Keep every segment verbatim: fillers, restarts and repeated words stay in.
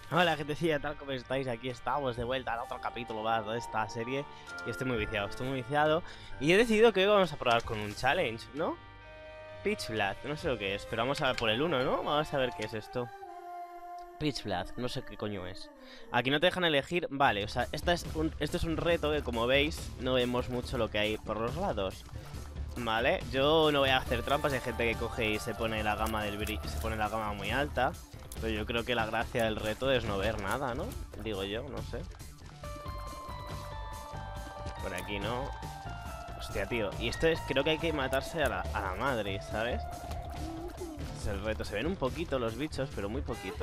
Hola gentecilla, tal como estáis, aquí estamos de vuelta en otro capítulo más de esta serie. Y estoy muy viciado, estoy muy viciado. Y he decidido que hoy vamos a probar con un challenge, ¿no? Pitch Black, no sé lo que es, pero vamos a ver por el uno, ¿no? Vamos a ver qué es esto. Pitch Black, no sé qué coño es. Aquí no te dejan elegir, vale, o sea, esta es un, este es un reto que como veis no vemos mucho lo que hay por los lados. Vale, yo no voy a hacer trampas, hay gente que coge y se pone la gama del bri se pone la gama muy alta. Pero yo creo que la gracia del reto es no ver nada, ¿no? Digo yo, no sé. Por aquí no. Hostia, tío. Y esto es, creo que hay que matarse a la, a la madre, ¿sabes? Este es el reto. Se ven un poquito los bichos, pero muy poquito.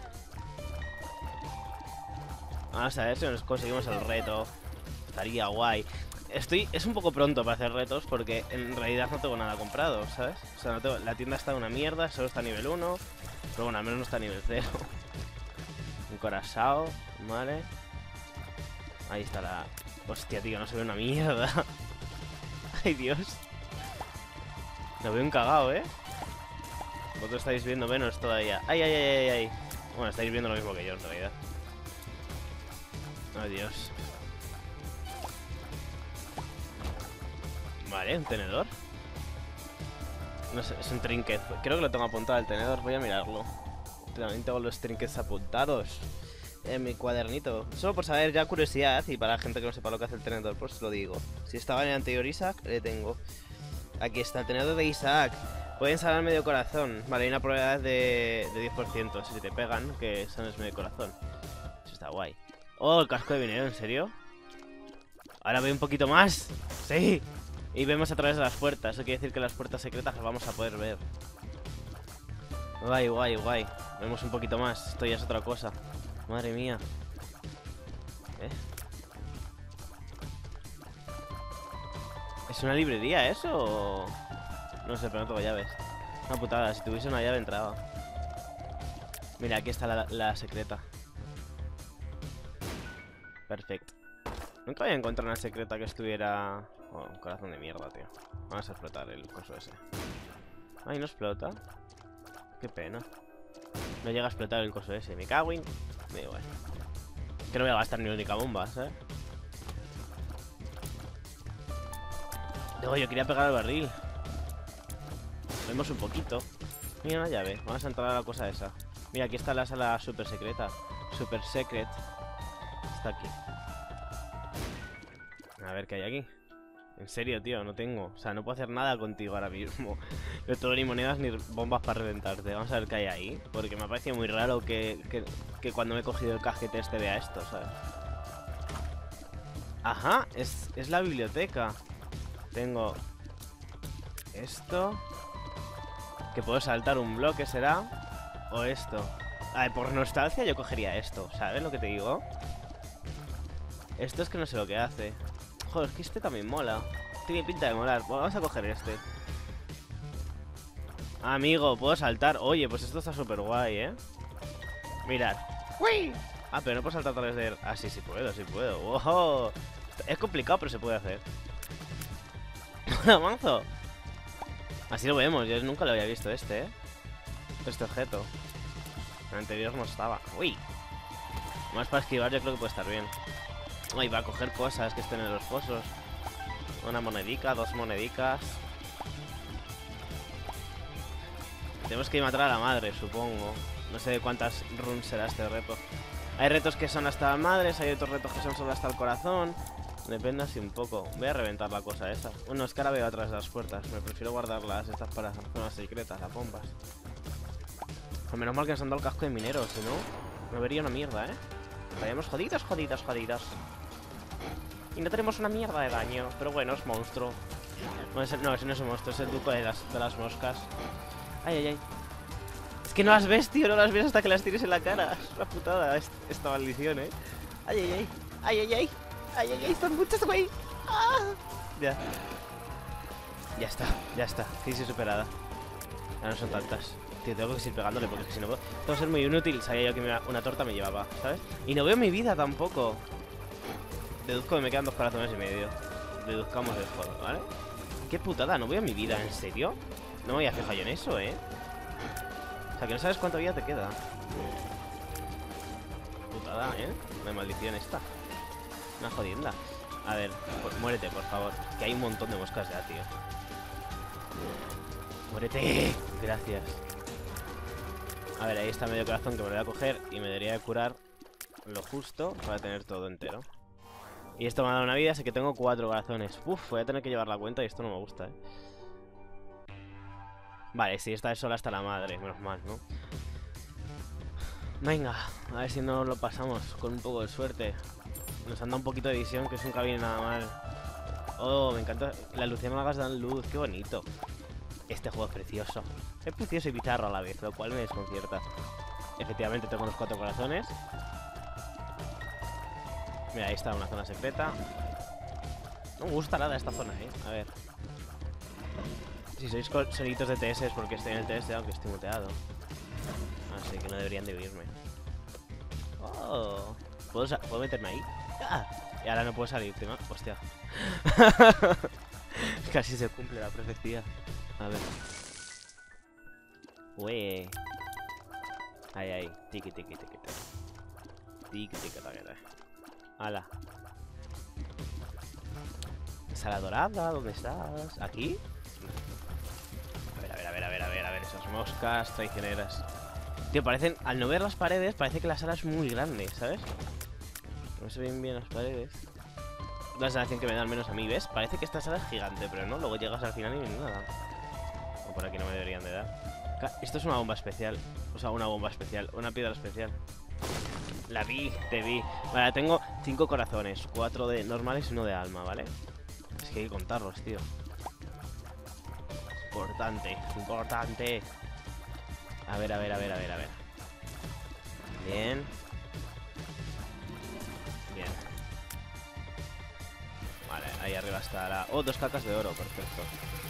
Vamos a ver si nos conseguimos el reto. Estaría guay. Estoy, es un poco pronto para hacer retos porque en realidad no tengo nada comprado, ¿sabes? O sea, no tengo, la tienda está una mierda, solo está a nivel uno. Pero bueno, al menos no está a nivel cero. Un corazao, vale. Ahí está la... Hostia, tío, no se ve una mierda. Ay, Dios. Lo veo un cagao, ¿eh? Vosotros estáis viendo menos todavía. Ay, ay, ay, ay, ay. Bueno, estáis viendo lo mismo que yo, en realidad. Ay, Dios. Vale, un tenedor. No sé, es un trinket. Creo que lo tengo apuntado al tenedor, voy a mirarlo. También tengo los trinkets apuntados en mi cuadernito. Solo por saber, ya curiosidad, y para la gente que no sepa lo que hace el tenedor, pues lo digo. Si estaba en el anterior Isaac, le tengo. Aquí está el tenedor de Isaac. Pueden salir medio corazón. Vale, hay una probabilidad de, de diez por ciento si te pegan, que sanes medio corazón. Eso está guay. Oh, el casco de vinero, ¿en serio? Ahora veo un poquito más. Sí. Y vemos a través de las puertas. Eso quiere decir que las puertas secretas las vamos a poder ver. Guay, guay, guay. Vemos un poquito más. Esto ya es otra cosa. Madre mía. ¿Eh? ¿Es una librería eso o...? No sé, pero no tengo llaves. Una putada, si tuviese una llave entraba. Mira, aquí está la, la secreta. Perfecto. Nunca había encontrado una secreta que estuviera... Oh, un corazón de mierda, tío. Vamos a explotar el coso ese. Ay, no explota. Qué pena. No llega a explotar el coso ese. Me cago en... Me da igual. Que no voy a gastar ni única bomba, ¿sabes? No, yo quería pegar al barril. Vemos un poquito. Mira una llave. Vamos a entrar a la cosa esa. Mira, aquí está la sala super secreta. Super secret. Está aquí. A ver qué hay aquí. En serio, tío, no tengo. O sea, no puedo hacer nada contigo ahora mismo. No tengo ni monedas ni bombas para reventarte. Vamos a ver qué hay ahí. Porque me ha parecido muy raro que, que, que cuando me he cogido el cajete este vea esto, ¿sabes? Ajá, es, es la biblioteca. Tengo esto. Que puedo saltar un bloque, ¿será? O esto. A ver, por nostalgia yo cogería esto. ¿Sabes lo que te digo? Esto es que no sé lo que hace. Joder, es que este también mola. Tiene pinta de molar. Bueno, vamos a coger este. Amigo, puedo saltar. Oye, pues esto está súper guay, ¿eh? Mirad. ¡Uy! Ah, pero no puedo saltar a través de... Ah, sí, sí puedo, sí puedo. ¡Wow! Es complicado, pero se puede hacer. ¡Manzo! Así lo vemos. Yo nunca lo había visto este, ¿eh? Este objeto. El anterior no estaba. ¡Uy! Más para esquivar yo creo que puede estar bien. Ay, va a coger cosas que estén en los fosos. Una monedica, dos monedicas. Tenemos que matar a la madre, supongo. No sé cuántas runs será este reto. Hay retos que son hasta las madres, hay otros retos que son solo hasta el corazón. Depende así un poco. Voy a reventar la cosa esa. Bueno, es que ahora veo atrás de las puertas. Me prefiero guardarlas estas para zonas secretas, las bombas. Pues menos mal que nos han dado el casco de minero, si no, me vería una mierda, ¿eh? Estaríamos jodidos, jodidos, jodidos. Y no tenemos una mierda de daño. Pero bueno, es monstruo. No, ese no, ese no es un monstruo, es el duco de las, de las moscas. Ay, ay, ay. Es que no las ves, tío, no las ves hasta que las tires en la cara. Es una putada esta maldición, ¿eh? Ay, ay, ay. Ay, ay, ay. Ay, ay, ay, son muchas, güey. ¡Ah! Ya. Ya está, ya está. Crisis superada. Ya no son tantas. Tío, tengo que seguir pegándole porque es que si no puedo... Esto va a ser muy inútil. Sabía yo que me- una torta me llevaba, ¿sabes? Y no veo mi vida tampoco. Deduzco que me quedan dos corazones y medio. Deduzcamos esto, ¿vale? Qué putada, no veo mi vida, ¿en serio? No me voy a fijar yo en eso, ¿eh? O sea, que no sabes cuánta vida te queda. verdad, ¿eh? La maldición esta. Una jodienda. A ver, pues, muérete, por favor. Que hay un montón de moscas ya, tío. ¡Muérete! Gracias. A ver, ahí está medio corazón que me lo voy a coger y me debería de curar lo justo para tener todo entero. Y esto me ha dado una vida, así que tengo cuatro corazones. Uf, voy a tener que llevar la cuenta y esto no me gusta, ¿eh? Vale, sí, esta es sola hasta la madre, menos mal, ¿no? Venga, a ver si no lo pasamos con un poco de suerte. Nos han dado un poquito de visión, que nunca viene nada mal. Oh, me encanta. Las luciérnagas dan luz, qué bonito. Este juego es precioso. Es precioso y bizarro a la vez, lo cual me desconcierta. Efectivamente tengo los cuatro corazones. Mira, ahí está una zona secreta. No me gusta nada esta zona, eh. A ver. Si sois sonidos de T S es porque estoy en el T S, aunque estoy muteado. Así que no deberían de oírme. Oh. ¿Puedo, ¿Puedo meterme ahí? ¡Ah! Y ahora no puedo salir, ¿no? Hostia. Casi se cumple la profecía. A ver. Ué. Ahí, ahí. Tiki, tiki, tiki, tiki. Tiki, tiki, tiki. Ala. Sala dorada, ¿dónde estás? ¿Aquí? A ver, a ver, a ver, a ver, a ver, a ver. Esas moscas traicioneras. Tío, parecen... Al no ver las paredes, parece que la sala es muy grande, ¿sabes? No se ven bien las paredes. La sensación que me da al menos a mí, ¿ves? Parece que esta sala es gigante, pero no, luego llegas al final y no nada. O por aquí no me deberían de dar. Esto es una bomba especial. O sea, una bomba especial, una piedra especial. La vi, te vi. Vale, tengo cinco corazones, cuatro de normales y uno de alma, ¿vale? Es que hay que contarlos, tío. Importante, importante. A ver, a ver, a ver, a ver, a ver. Bien. Bien. Vale, ahí arriba está la... Oh, dos cacas de oro, perfecto.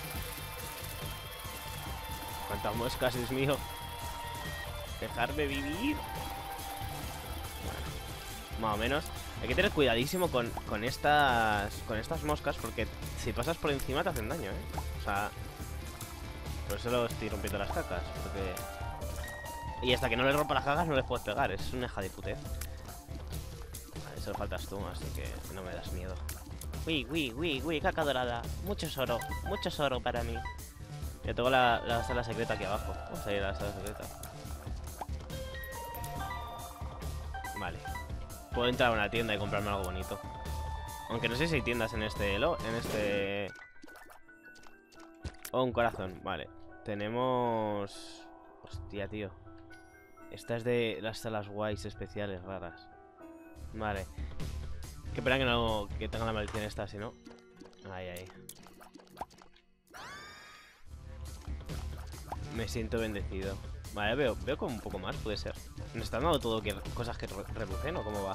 ¿Cuántas moscas, Dios mío? Dejarme vivir. Bueno, más o menos. Hay que tener cuidadísimo con, con estas con estas moscas, porque si pasas por encima te hacen daño, ¿eh? O sea, por eso lo estoy rompiendo las cacas, porque... Y hasta que no les rompa las cacas no les puedes pegar, es una hija de putez. Vale, solo faltas tú, así que no me das miedo. Uy, uy, uy, uy, caca dorada. Mucho oro, mucho oro para mí. Yo tengo la, la sala secreta aquí abajo. Vamos a ir a la sala secreta. Vale. Puedo entrar a una tienda y comprarme algo bonito. Aunque no sé si hay tiendas en este... Lo, en este... Oh, un corazón. Vale. Tenemos... Hostia, tío. Esta es de las salas guays especiales raras. Vale. Qué pena que no... Que tenga la maldición esta, si no... Ahí, ahí. Me siento bendecido. Vale, veo, veo como un poco más, puede ser. ¿Nos están dando todo que, cosas que relucen o cómo va?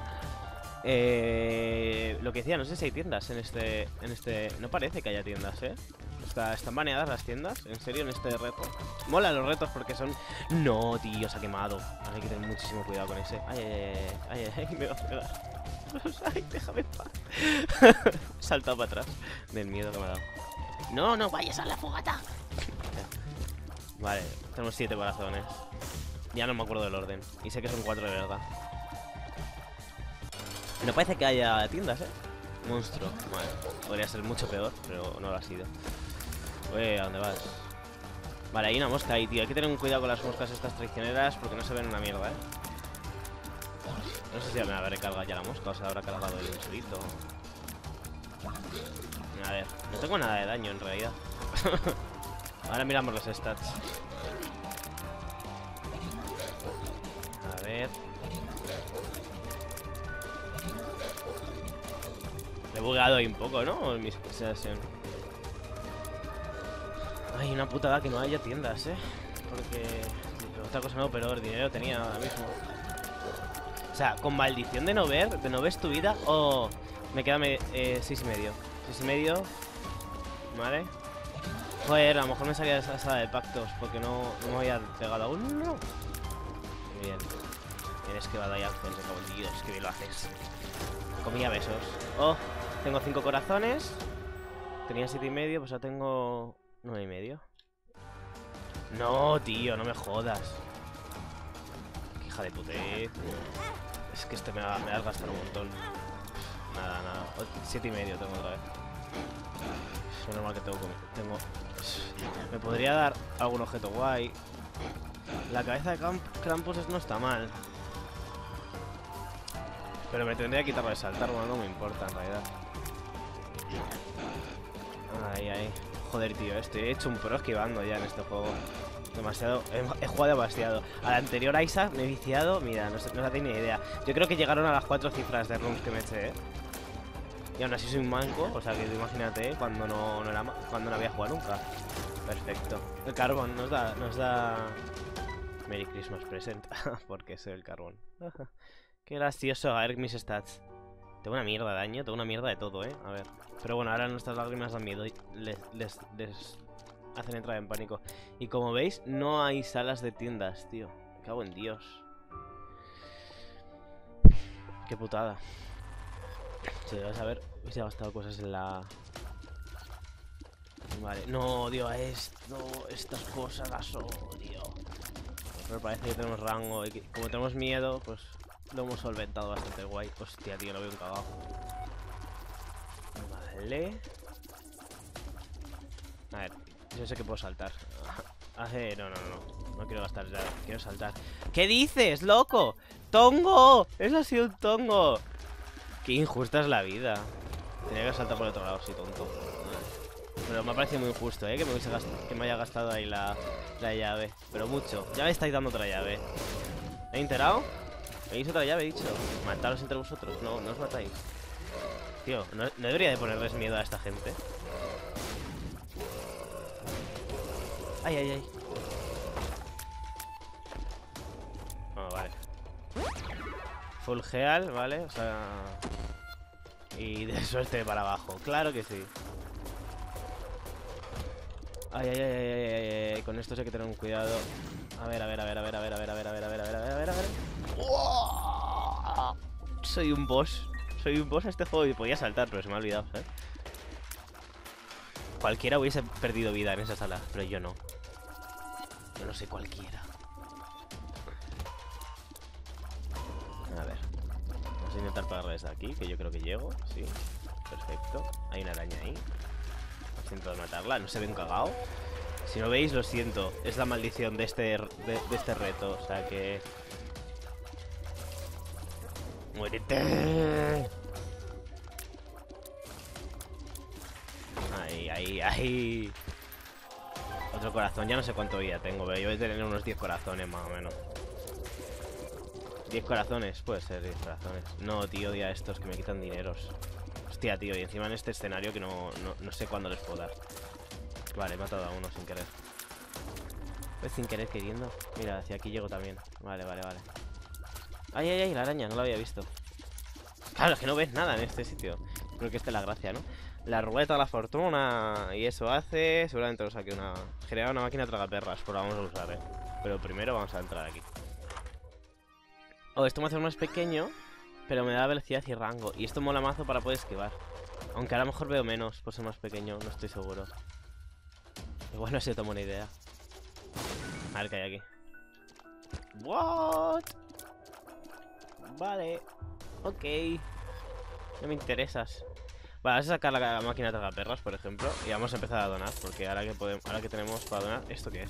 Eh, lo que decía, no sé si hay tiendas en este... En este... No parece que haya tiendas, ¿eh? Está, ¿Están baneadas las tiendas? ¿En serio? En este reto. Mola los retos porque son... No, tío, se ha quemado. Ahora hay que tener muchísimo cuidado con ese. Ay, ay, ay, ay, ay, me va a pegar. Ay, déjame en paz. Saltado para atrás del miedo que me ha dado. No, no vayas a la fogata. Vale, tenemos siete corazones. Ya no me acuerdo del orden. Y sé que son cuatro de verdad. No parece que haya tiendas, ¿eh? Monstruo. Vale, podría ser mucho peor, pero no lo ha sido. Uy, ¿a dónde vas? Vale, hay una mosca ahí, tío. Hay que tener un cuidado con las moscas estas traicioneras porque no se ven una mierda, ¿eh? No sé si me habré cargado ya la mosca o se habrá cargado el solito. A ver, no tengo nada de daño en realidad. Ahora miramos los stats. A ver. Le he bugueado ahí un poco, ¿no? En mi sensación. Ay, una putada que no haya tiendas, ¿eh? Porque otra cosa no, pero el dinero tenía ahora mismo. O sea, con maldición de no ver, de no ves tu vida. Oh, me queda me, eh, seis y medio. Seis y medio. Vale. Joder, a lo mejor me salía de esa sala de pactos porque no, no me había pegado aún. No. Bien. Bien esquivado ahí, Ángel. Me cago en Dios, que bien lo haces. Comía besos. Oh, tengo cinco corazones. Tenía siete y medio, pues ya tengo nueve y medio. No, tío, no me jodas. Qué hija de putez. Es que este me va, me va a gastar un montón. Nada, nada. Siete y medio tengo otra vez. Es normal que tengo, tengo... Me podría dar algún objeto guay. La cabeza de Camp Krampus no está mal. Pero me tendría que quitarlo de saltar, bueno, no me importa en realidad. Ahí, ahí. Joder, tío, estoy hecho un pro esquivando ya en este juego. Demasiado, he, he jugado demasiado. A la anterior Isaac me he viciado, mira, no, sé, no tengo ni idea. Yo creo que llegaron a las cuatro cifras de runs que me eché, ¿eh? Y aún así soy un manco, o sea que imagínate, ¿eh? cuando no, no era cuando no había jugado nunca. Perfecto. El carbón nos da, nos da Merry Christmas present, porque soy el carbón. Qué gracioso, a ver mis stats. Tengo una mierda de daño, tengo una mierda de todo, ¿eh? A ver. Pero bueno, ahora nuestras lágrimas dan miedo y les, les, les hacen entrar en pánico. Y como veis, no hay salas de tiendas, tío. Me cago en Dios. Qué putada. Si vas a ver, hubiese gastado cosas en la... Vale, no odio a esto, estas cosas las odio. Pero parece que tenemos rango y que, como tenemos miedo, pues lo hemos solventado bastante guay. Hostia, tío, lo veo un cagado. Vale. A ver, yo sé que puedo saltar. Hace... No, no, no, no quiero gastar ya, quiero saltar. ¿Qué dices, loco? ¡Tongo! Eso ha sido un tongo. Qué injusta es la vida. Tenía que saltar por el otro lado, sí, tonto. Pero me ha parecido muy injusto, ¿eh? Que me, hubiese gastado, que me haya gastado ahí la, la llave. Pero mucho. Ya me estáis dando otra llave. ¿He enterado? ¿Veis otra llave, he dicho? Mataros entre vosotros. No, no os matáis. Tío, no, no debería de ponerles miedo a esta gente. Ay, ay, ay. Oh, vale. Full heal, ¿vale? O sea... Y de suerte para abajo. Claro que sí. Ay, ay, ay, ay, ay, ay, ay. Con esto hay que tener un cuidado. A ver, a ver, a ver, a ver, a ver, a ver, a ver, a ver, a ver, a ver, a ver, a ver, a ver. ¡Oh! Soy un boss. Soy un boss a este juego y podía saltar, pero se me ha olvidado, ¿eh? Cualquiera hubiese perdido vida en esa sala, pero yo no. Yo no sé cualquiera. A ver. Vamos a intentar pagarle desde aquí, que yo creo que llego. Sí, perfecto. Hay una araña ahí. Vamos a intentar matarla, no se ve un cagao. Si no veis, lo siento. Es la maldición de este, de, de este reto. O sea que... ¡Muérete! Ahí, ahí, ahí. Otro corazón. Ya no sé cuánto vida tengo, pero yo voy a tener unos diez corazones más o menos. diez corazones, puede ser diez corazones. No, tío, odia a estos que me quitan dineros. Hostia, tío, y encima en este escenario que no, no, no sé cuándo les puedo dar. Vale, he matado a uno sin querer. Pues sin querer queriendo. Mira, hacia aquí llego también. Vale, vale, vale. Ay, ay, ay, la araña, no la había visto. Claro, es que no ves nada en este sitio. Creo que esta es la gracia, ¿no? La ruleta de la fortuna. Y eso hace... Seguramente lo saque una... Generar una máquina tragaperras. Pues la vamos a usar, ¿eh? Pero primero vamos a entrar aquí. Oh, esto me hace más pequeño, pero me da velocidad y rango. Y esto mola mazo para poder esquivar. Aunque a lo mejor veo menos por ser más pequeño, no estoy seguro. Igual no sé, tomo una idea. A ver qué hay aquí. What? Vale. Ok. No me interesas. Vale, vamos a sacar la máquina de tragaperras, por ejemplo. Y vamos a empezar a donar. Porque ahora que podemos, ahora que tenemos para donar, ¿esto qué es?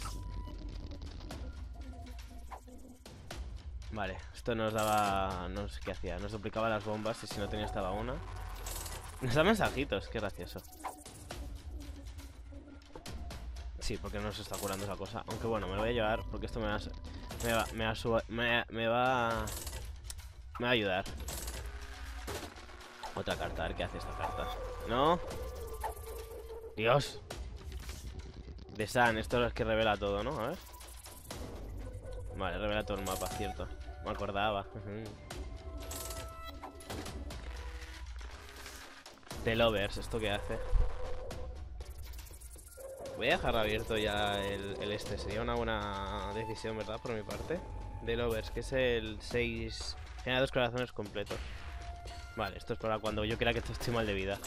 Vale, esto nos daba... No sé qué hacía, nos duplicaba las bombas y si no tenía estaba una. Nos da mensajitos, qué gracioso. Sí, porque no se está curando esa cosa. Aunque bueno, me lo voy a llevar porque esto me va a... Me va, me va, a, suba, me, me va... Me va a ayudar. Otra carta, a ver qué hace esta carta. ¿No? Dios. De Sun, esto es lo que revela todo, ¿no? A ver. Vale, revela todo el mapa, cierto. Me acordaba. The Lovers, ¿esto qué hace? Voy a dejar abierto ya el, el este. Sería una buena decisión, ¿verdad? Por mi parte. The Lovers, que es el seis... Genera dos corazones completos. Vale, esto es para cuando yo crea que estoy mal de vida.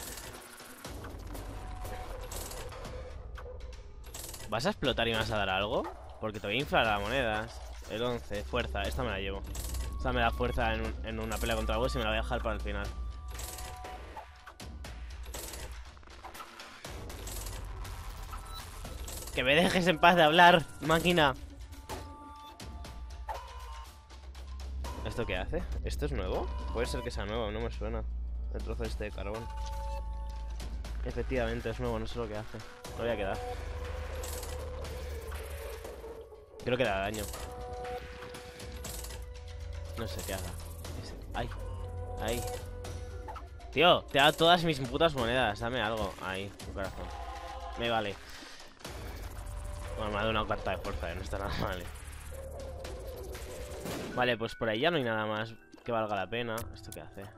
¿Vas a explotar y me vas a dar algo? Porque te voy a inflar las monedas. El once, fuerza, esta me la llevo. O sea, me da fuerza en, un, en una pelea contra el boss y me la voy a dejar para el final. Que me dejes en paz de hablar, máquina. ¿Esto qué hace? ¿Esto es nuevo? Puede ser que sea nuevo, no me suena. El trozo este de carbón. Efectivamente, es nuevo, no sé lo que hace. Lo voy a quedar. Creo que da daño. No sé qué haga. Ese. ¡Ay! ¡Ay! Tío, te ha dado todas mis putas monedas. Dame algo. Ahí, tu corazón. Me vale. Bueno, me ha dado una carta de fuerza, ¿eh? No está nada mal, ¿eh? Vale, pues por ahí ya no hay nada más que valga la pena. ¿Esto qué hace?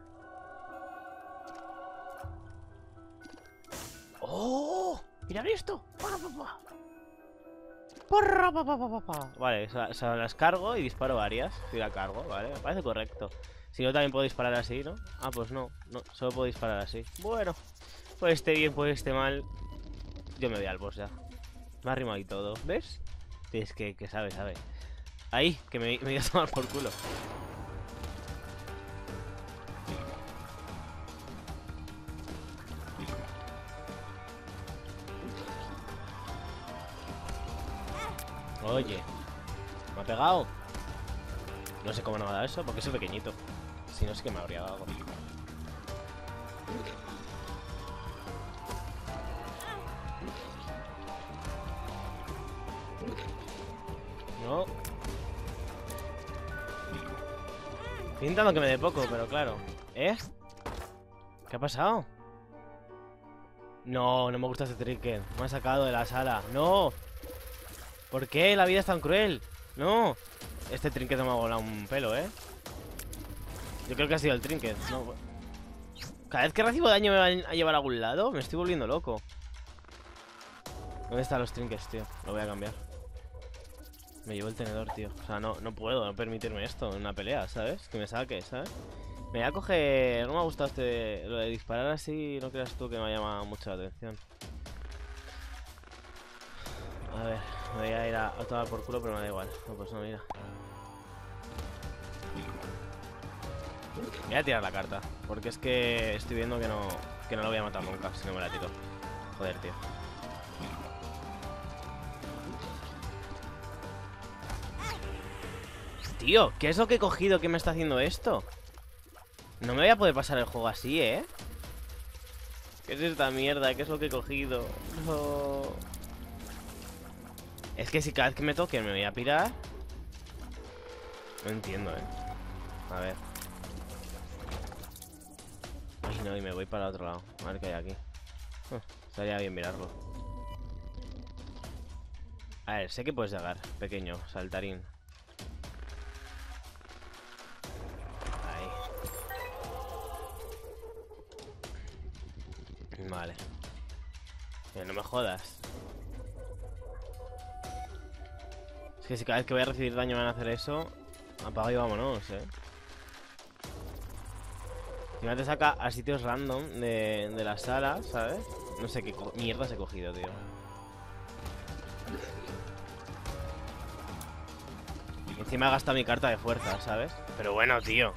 ¡Oh! ¡Mirad esto! ¡Para, papá! ¡Porra, papá, papá, papá! Vale, se, se las cargo y disparo varias. Si la cargo, vale, me parece correcto. Si no, también puedo disparar así, ¿no? Ah, pues no, no, solo puedo disparar así. Bueno, pues esté bien, pues esté mal. Yo me voy al boss ya. Me ha rimado y todo, ¿ves? Es que, que sabe, sabe. Ahí, que me, me voy a tomar por culo. Oye, ¿me ha pegado? No sé cómo no me ha dado eso, porque soy pequeñito. Si no, es que me habría dado algo. No. Estoy intentando que me dé poco, pero claro. ¿Eh? ¿Qué ha pasado? No, no me gusta este trinket. Me ha sacado de la sala. ¡No! ¿Por qué la vida es tan cruel? ¡No! Este trinket no me ha volado un pelo, ¿eh? Yo creo que ha sido el trinket. No. Cada vez que recibo daño me van a llevar a algún lado. Me estoy volviendo loco. ¿Dónde están los trinkets, tío? Lo voy a cambiar. Me llevo el tenedor, tío. O sea, no, no puedo no permitirme esto en una pelea, ¿sabes? Que me saque, ¿sabes? Me voy a coger... No me ha gustado este... Lo de disparar así, no creas tú que me ha llamado mucho la atención. A ver, me voy a ir a, a tomar por culo, pero me da igual. No, pues no, mira. Voy a tirar la carta, porque es que estoy viendo que no, que no lo voy a matar nunca si no me la tiro. Joder, tío. Tío, ¿qué es lo que he cogido que me está haciendo esto? No me voy a poder pasar el juego así, ¿eh? ¿Qué es esta mierda? ¿Qué es lo que he cogido? No. Es que si cada vez que me toquen me voy a pirar. No entiendo, ¿eh? A ver. Ay, no, y me voy para el otro lado. A ver qué hay aquí. Uh, estaría bien mirarlo. A ver, sé que puedes llegar. Pequeño, saltarín. Vale. Eh, no me jodas. Es que si cada vez que voy a recibir daño me van a hacer eso, apaga y vámonos, eh. Y me te saca a sitios random de, de la sala, ¿sabes? No sé qué mierdas he cogido, tío. Y encima he gastado mi carta de fuerza, ¿sabes? Pero bueno, tío.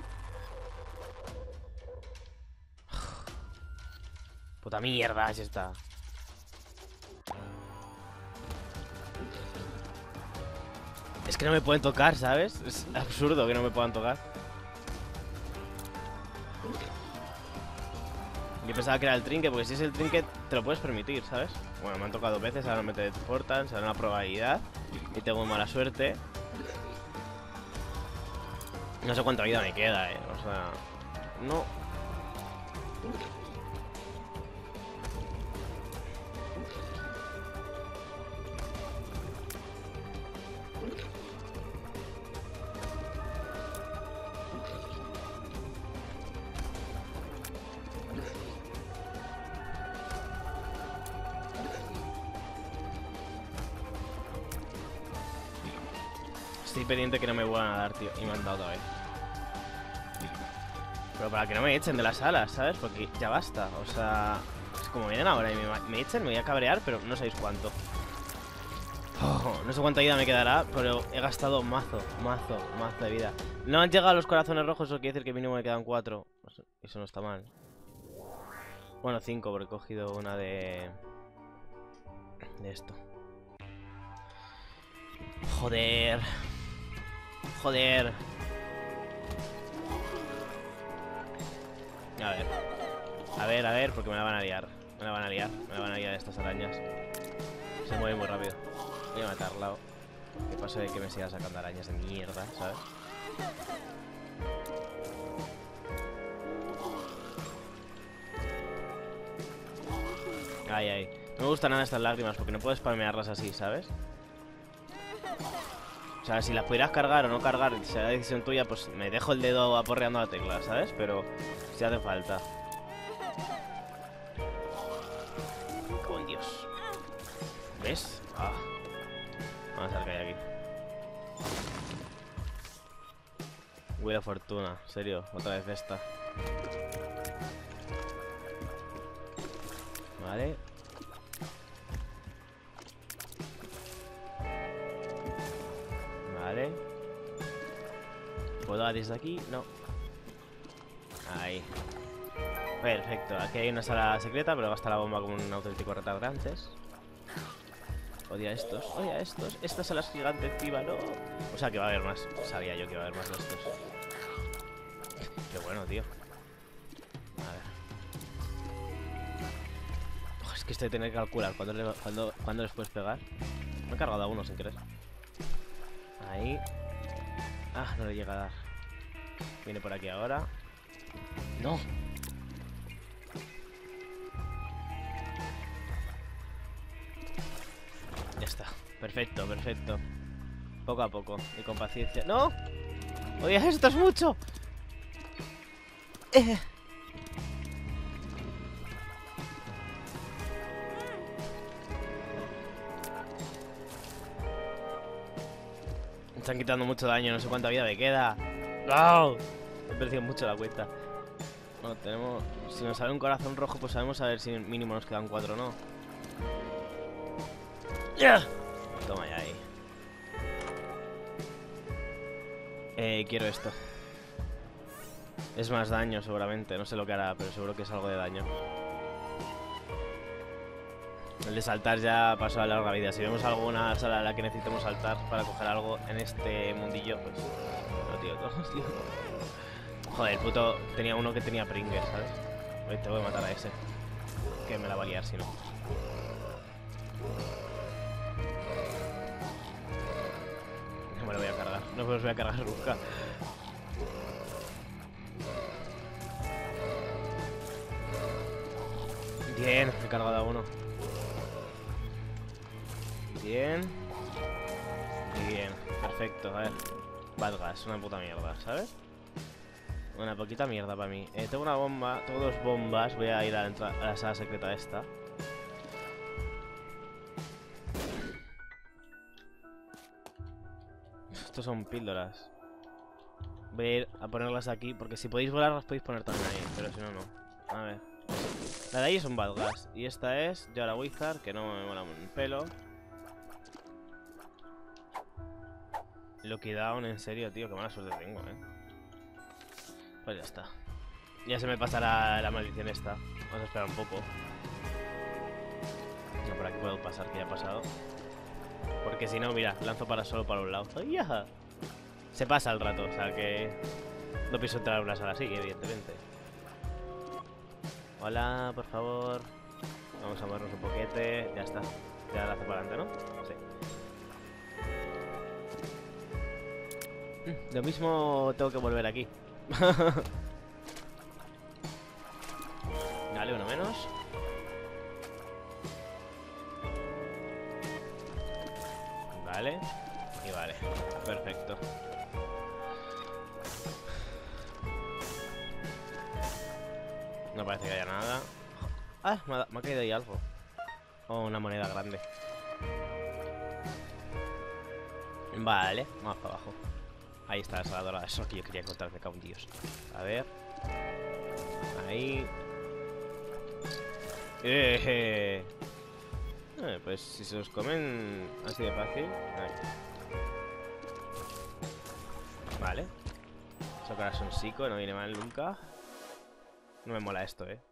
Puta mierda, así está. Es que no me pueden tocar, ¿sabes? Es absurdo que no me puedan tocar. Yo pensaba que era el trinket, porque si es el trinket te lo puedes permitir, ¿sabes? Bueno, me han tocado dos veces, ahora no me teleportan, será una probabilidad. Y tengo mala suerte. No sé cuánta vida me queda, eh. O sea... No... Estoy pendiente que no me vuelvan a dar, tío. Y me han dado otra vez. Pero para que no me echen de las salas, ¿sabes? Porque ya basta. O sea... Es como vienen ahora y me, me echen, me voy a cabrear, pero no sabéis cuánto. Oh, No sé cuánta vida me quedará, pero he gastado mazo, mazo, mazo de vida. No han llegado los corazones rojos, eso quiere decir que mínimo me quedan cuatro. Eso no está mal. Bueno, cinco, porque he cogido una de... De esto. Joder. Joder. A ver. A ver, a ver, porque me la van a liar. Me la van a liar, me la van a liar estas arañas. Se mueve muy rápido. Voy a matarla. Que pase de que me siga sacando arañas de mierda, ¿sabes? Ay, ay. No me gustan nada estas lágrimas porque no puedes palmearlas así, ¿sabes? O sea, si las pudieras cargar o no cargar, será decisión tuya, pues me dejo el dedo aporreando la tecla, ¿sabes? Pero si hace falta. ¡Con Dios! ¿Ves? Ah. Vamos a ver qué hay aquí. Huele a fortuna, serio, otra vez esta. Vale. Vale. ¿Puedo dar desde aquí? No. Ahí. Perfecto, aquí hay una sala secreta, pero gasta la bomba como un auténtico retardrantes. Odia a estos, odia a estos. Estas salas gigantes encima, no. O sea que va a haber más. Sabía yo que iba a haber más de estos. Qué bueno, tío. A ver. Oh, es que esto de tener que calcular cuándo, le, cuándo, cuándo les puedes pegar. Me he cargado a uno sin querer. Ahí. Ah, no le llega a dar. Viene por aquí ahora. No. Ya está. Perfecto, perfecto. Poco a poco y con paciencia. ¡No! ¡Oye, esto es mucho! Eh. Me están quitando mucho daño, no sé cuánta vida me queda. ¡Wow! He perdido mucho la cuenta. Bueno, tenemos... Si nos sale un corazón rojo, pues sabemos a ver si mínimo nos quedan cuatro o no. ¡Ya! Toma ya ahí. Eh, quiero esto. Es más daño seguramente, no sé lo que hará, pero seguro que es algo de daño. El de saltar ya pasó a larga vida. Si vemos alguna sala a la que necesitemos saltar para coger algo en este mundillo, pues... No, tío, todos, tío. Joder, puto... Tenía uno que tenía Pringles, ¿sabes? Hoy te voy a matar a ese. Que me la va a liar si no. No me lo voy a cargar. No me los voy a cargar nunca. Bien, he cargado a uno. Bien. Y bien, perfecto, a ver. Badgas, una puta mierda, ¿sabes? Una poquita mierda para mí. Eh, tengo una bomba, tengo dos bombas. Voy a ir a la, a la sala secreta esta. Estos son píldoras. Voy a ir a ponerlas aquí, porque si podéis volar las podéis poner también ahí, pero si no, no. A ver. La de ahí es un Badgas. Y esta es Yara Wizard, que no me mola un pelo. Lucky Down, en serio, tío, qué mala suerte tengo, eh. Pues ya está. Ya se me pasará la maldición esta. Vamos a esperar un poco. No, por aquí puedo pasar, que ya ha pasado. Porque si no, mira, lanzo para solo para un lado. ¡Ay, ya! Se pasa el rato, o sea que... No pienso entrar a una sala así, evidentemente. Hola, por favor. Vamos a movernos un poquete. Ya está. Ya lanzo para adelante, ¿no? Sí. Lo mismo tengo que volver aquí. Dale, uno menos. Vale. Y vale. Perfecto. No parece que haya nada. Ah, me ha, me ha caído ahí algo. Oh, una moneda grande. Vale, vamos para abajo. Ahí está la sala dorada. Eso es lo que yo quería encontrar, me cago en Dios. A ver. Ahí. Eh, Eh, pues si se los comen así de fácil. Ahí. Vale. Eso corazonsico, no viene mal nunca. No me mola esto, eh.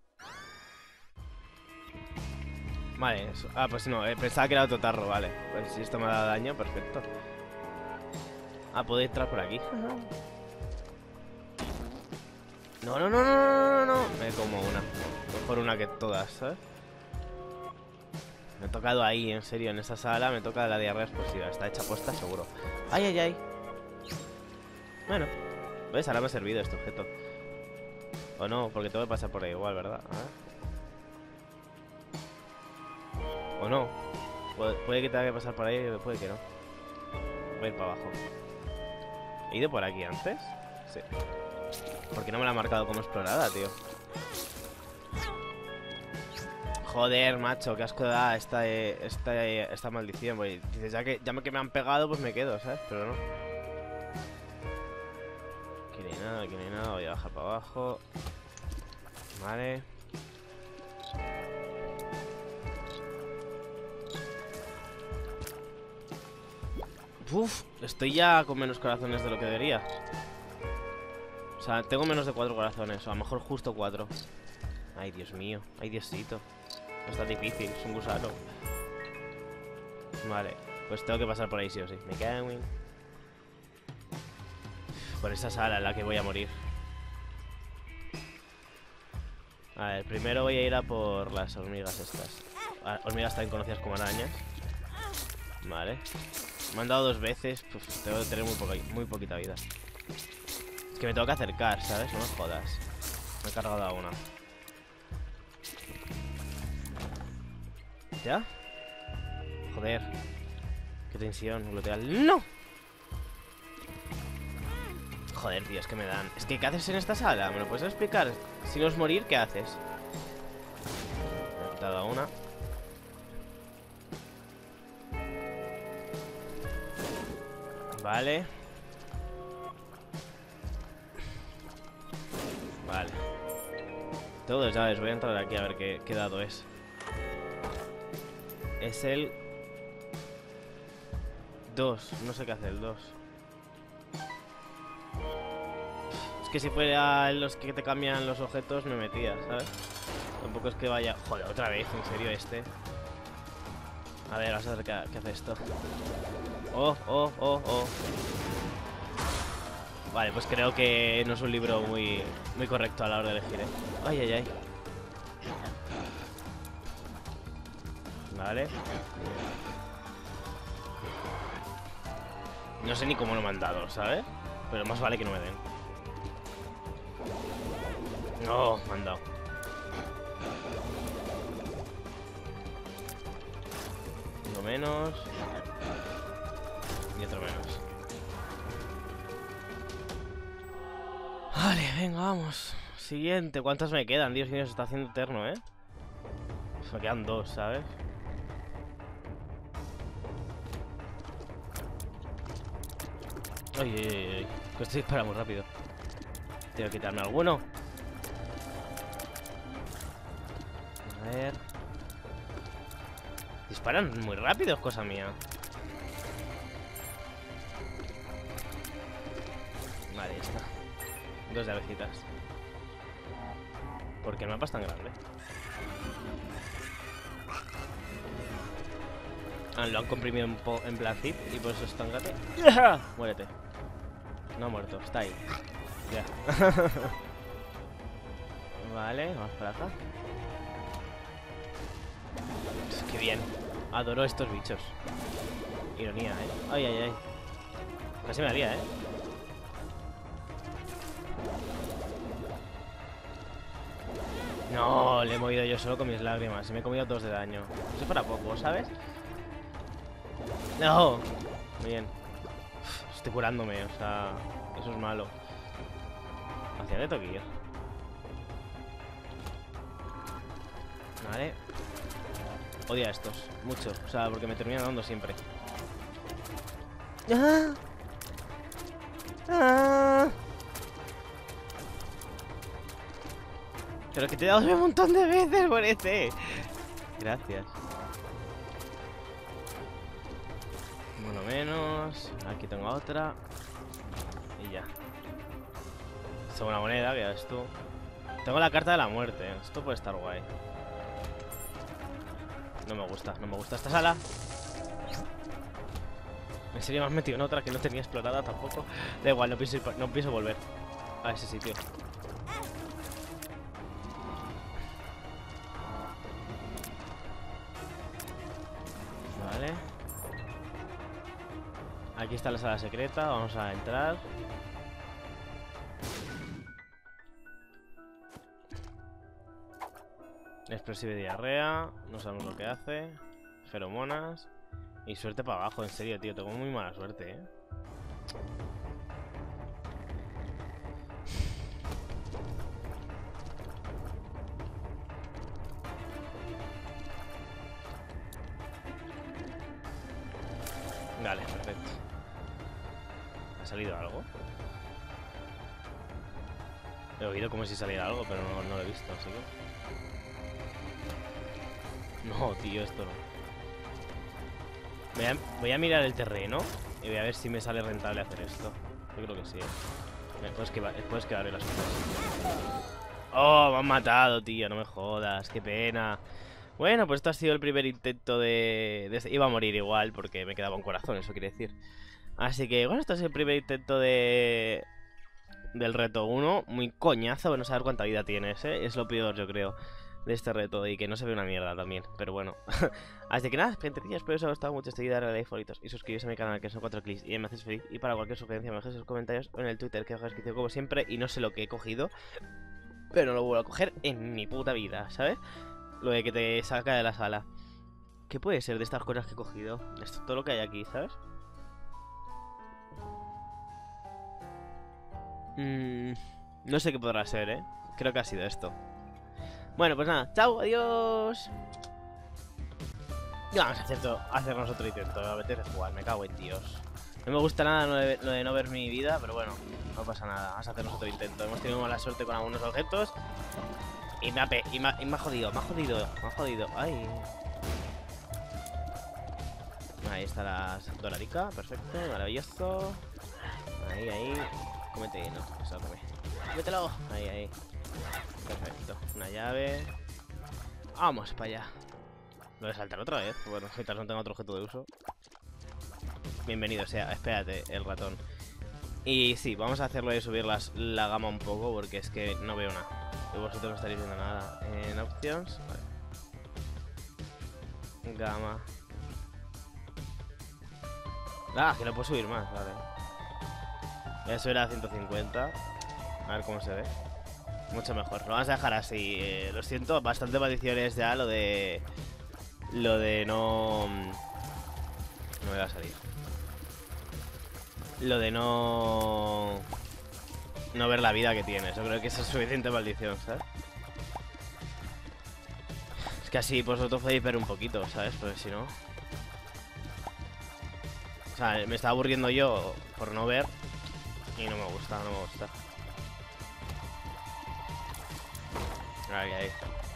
Vale, eso. Ah, pues no, eh, pensaba que era otro tarro, vale. Pues si esto me ha dado daño, perfecto. Ah, puedo entrar por aquí. No, no, no, no, no, no, no. Me como una. Mejor una que todas, ¿sabes? Me he tocado ahí, en serio, en esa sala me toca la diarrea explosiva. Está hecha posta, seguro. Ay, ay, ay. Bueno, ¿ves? Ahora me ha servido este objeto. O no, porque tengo que pasar por ahí igual, ¿verdad? A ver. O no. Pu puede que tenga que pasar por ahí, puede que no. Voy a ir para abajo. ¿He ido por aquí antes? Sí. ¿Por qué no me la ha marcado como explorada, tío? Joder, macho, qué asco da esta, esta, esta maldición. Pues dices, ya que, ya que me han pegado, pues me quedo, ¿sabes? Pero no. Aquí no hay nada, aquí no hay nada. Voy a bajar para abajo. Vale. Uf, estoy ya con menos corazones de lo que debería. O sea, tengo menos de cuatro corazones. O a lo mejor justo cuatro. Ay, Dios mío. Ay, Diosito. No está difícil, es un gusano. Vale, pues tengo que pasar por ahí sí o sí. Me cago en... Por esa sala en la que voy a morir. A ver, primero voy a ir a por las hormigas estas. Hormigas también conocidas como arañas. Vale. Me han dado dos veces. Pues tengo que tener muy, poca, muy poquita vida. Es que me tengo que acercar, ¿sabes? No me jodas. Me he cargado a una. ¿Ya? Joder. Qué tensión, gluteal. ¡No! Joder, tío, es que me dan. Es que, ¿qué haces en esta sala? ¿Me lo puedes explicar? Si no es morir, ¿qué haces? Me he quitado a una. Vale. Vale. Tengo dos llaves, voy a entrar aquí a ver qué, qué dado es. Es el dos, no sé qué hace el dos. Es que si fuera los que te cambian los objetos me metía, ¿sabes? Tampoco es que vaya... Joder, otra vez, en serio este. A ver, vamos a ver qué, qué hace esto. Oh, oh, oh, oh. Vale, pues creo que no es un libro muy, muy correcto a la hora de elegir, ¿eh? Ay, ay, ay. Vale. No sé ni cómo lo me han dado, ¿sabes? Pero más vale que no me den. No, me han dado. Uno menos. Y otro menos. Vale, venga, vamos. Siguiente. ¿Cuántas me quedan? Dios mío, se está haciendo eterno, ¿eh? Me quedan dos, ¿sabes? Ay, ay, ay, ay. Que estoy disparando muy rápido. Tengo que quitarme alguno. A ver. Disparan muy rápido, es cosa mía. Vale, ya está. Dos llavecitas. ¿Por qué el mapa es tan grande? Ah, lo han comprimido en, en plan zip y por eso es tan grande. ¡Yeah! Muérete. No ha muerto, está ahí. Ya. Vale, vamos para acá. Qué bien. Adoro estos bichos. Ironía, eh. Ay, ay, ay. Casi me haría, eh. No, le he movido yo solo con mis lágrimas. Y me he comido dos de daño. Eso es para poco, ¿sabes? No. Bien. Estoy curándome, o sea... Eso es malo. ¿Hacia dónde tengo que ir? Vale. Odio a estos, mucho. O sea, porque me terminan dando siempre. ¡Ah! ¡Ah! Pero que te he dado un montón de veces por este. Gracias. Bueno, menos. Aquí tengo otra. Y ya. Segunda moneda, que ya ves tú. Tengo la carta de la muerte. Esto puede estar guay. No me gusta, no me gusta esta sala. En serio me has metido en otra que no tenía explorada tampoco. Da igual, no pienso, ir, no pienso volver a ese sitio. Vale. Aquí está la sala secreta, vamos a entrar. Explosive diarrea, no sabemos lo que hace. Feromonas. Y suerte para abajo, en serio, tío, tengo muy mala suerte, eh. Vale, perfecto. ¿Ha salido algo? He oído como si saliera algo, pero no, no lo he visto, así que... No, tío, esto no. Voy a, voy a mirar el terreno y voy a ver si me sale rentable hacer esto. Yo creo que sí, ¿eh? Me puedes quedar, puedes quedar las cosas. Oh, me han matado, tío, no me jodas, qué pena. Bueno, pues esto ha sido el primer intento de... de... Iba a morir igual porque me quedaba un corazón, eso quiere decir. Así que, bueno, esto es el primer intento de... del reto uno. Muy coñazo, bueno, saber cuánta vida tienes, ¿eh? Es lo peor, yo creo, de este reto. Y que no se ve una mierda también, pero bueno. Así que nada, gentecillas, espero que os haya gustado mucho este vídeo, darle like, favoritos y suscribiros a mi canal, que son cuatro clics y me haces feliz. Y para cualquier sugerencia me dejáis en los comentarios o en el Twitter, que os descripción como siempre. Y no sé lo que he cogido, pero no lo vuelvo a coger en mi puta vida, ¿sabes? Lo de que te saca de la sala. ¿Qué puede ser de estas cosas que he cogido? Esto es todo lo que hay aquí, ¿sabes? Mm, no sé qué podrá ser, ¿eh? Creo que ha sido esto. Bueno, pues nada, chao, adiós. Y vamos a hacer, todo, a hacernos otro intento. Me apetece jugar, me cago en Dios. No me gusta nada lo de, lo de no ver mi vida, pero bueno, no pasa nada. Vamos a hacernos otro intento. Hemos tenido mala suerte con algunos objetos. Y me ha, pe y me ha, y me ha jodido, me ha jodido, me ha jodido. Ay. Ahí está la doradica, perfecto, maravilloso. Ahí, ahí. Cómete, no, eso come. Cómetelo. Ahí, ahí. Perfecto. Una llave. Vamos para allá. Lo voy a saltar otra vez. Bueno, mientras no tenga otro objeto de uso. Bienvenido sea. Espérate, el ratón. Y sí, vamos a hacerlo de subir las, la gama un poco, porque es que no veo nada. Y vosotros no estaréis viendo nada. En options, vale. Gama. Ah, que lo puedo subir más, vale. Voy a subir a ciento cincuenta. A ver cómo se ve. Mucho mejor. Lo vamos a dejar así. Eh, lo siento, bastante maldiciones ya lo de... Lo de no... No me va a salir. Lo de no... No ver la vida que tienes. Yo creo que eso es suficiente maldición, ¿sabes? Es que así vosotros podéis ver un poquito, ¿sabes? Porque si no... O sea, me está aburriendo yo por no ver. Y no me gusta, no me gusta. Ahí, ahí.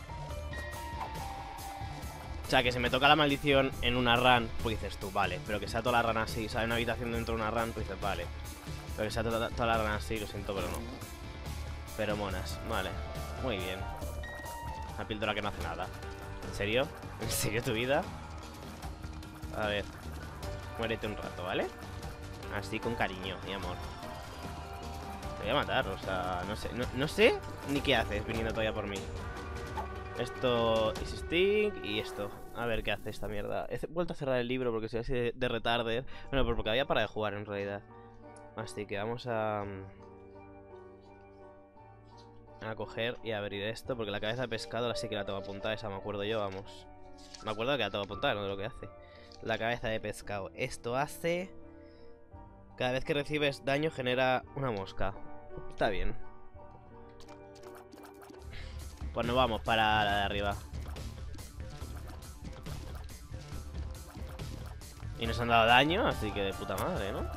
O sea, que se me toca la maldición en una run, pues dices tú, vale. Pero que sea toda la run así, sale una habitación dentro de una run, pues dices, vale. Pero que sea toda, toda la run así, lo siento, pero no. Pero monas, vale. Muy bien. Una píldora que no hace nada. ¿En serio? ¿En serio tu vida? A ver. Muérete un rato, ¿vale? Así con cariño y amor. Te voy a matar, o sea, no sé. No, no sé ni qué haces viniendo todavía por mí. Esto es stick y esto. A ver qué hace esta mierda. He vuelto a cerrar el libro porque soy así de, de retarder. Bueno, porque había parado de jugar en realidad. Así que vamos a... A coger y abrir esto. Porque la cabeza de pescado la sí que la tengo apuntada. Esa me acuerdo yo, vamos. Me acuerdo de que la tengo apuntada, no de lo que hace. La cabeza de pescado. Esto hace... Cada vez que recibes daño genera una mosca. Está bien. Pues nos vamos para la de arriba. Y nos han dado daño, así que de puta madre, ¿no?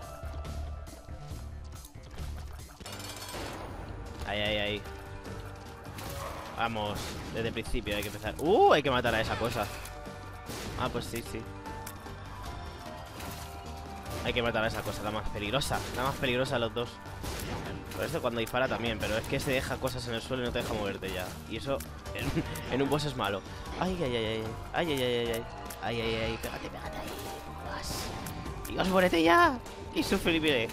Ahí, ahí, ahí. Vamos, desde el principio hay que empezar. ¡Uh! Hay que matar a esa cosa. Ah, pues sí, sí. Hay que matar a esa cosa, la más peligrosa. La más peligrosa de los dos. Por eso cuando dispara también, pero es que se deja cosas en el suelo y no te deja moverte ya. Y eso en, en un boss es malo. Ay, ay, ay, ay. Ay, ay, ay, ay, ay. Ay, ay, ay. Pégate, pégate ahí. Dios. Dios, muérete ya. Y sufriré.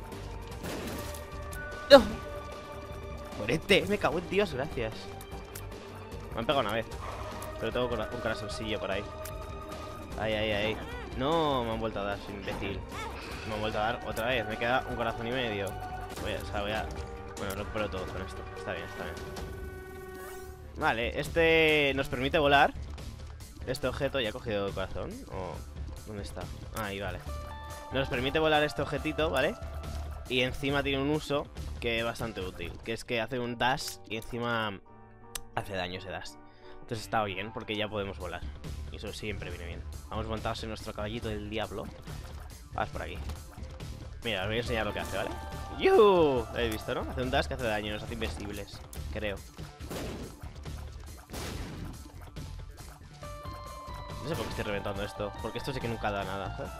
¡No! Muérete. Me cago en Dios, gracias. Me han pegado una vez. Pero tengo un corazoncillo por ahí. Ay, ay, ay. No, me han vuelto a dar, soy imbécil. Me han vuelto a dar otra vez. Me queda un corazón y medio. Voy a, o sea, voy a... Bueno, recupero todo con esto. Está bien, está bien. Vale, este nos permite volar. Este objeto, ¿ya he cogido el corazón? ¿O dónde está? Ah, ahí, vale. Nos permite volar este objetito, ¿vale? Y encima tiene un uso que es bastante útil. Que es que hace un dash y encima hace daño ese dash. Entonces está bien, porque ya podemos volar. Y eso siempre viene bien. Vamos montados en nuestro caballito del diablo. Vas por aquí. Mira, os voy a enseñar lo que hace, ¿vale? ¡Yuhu! Lo habéis visto, ¿no? Hace un dash que hace daño, nos hace invisibles. Creo. No sé por qué estoy reventando esto. Porque esto sí que nunca da nada, ¿sabes?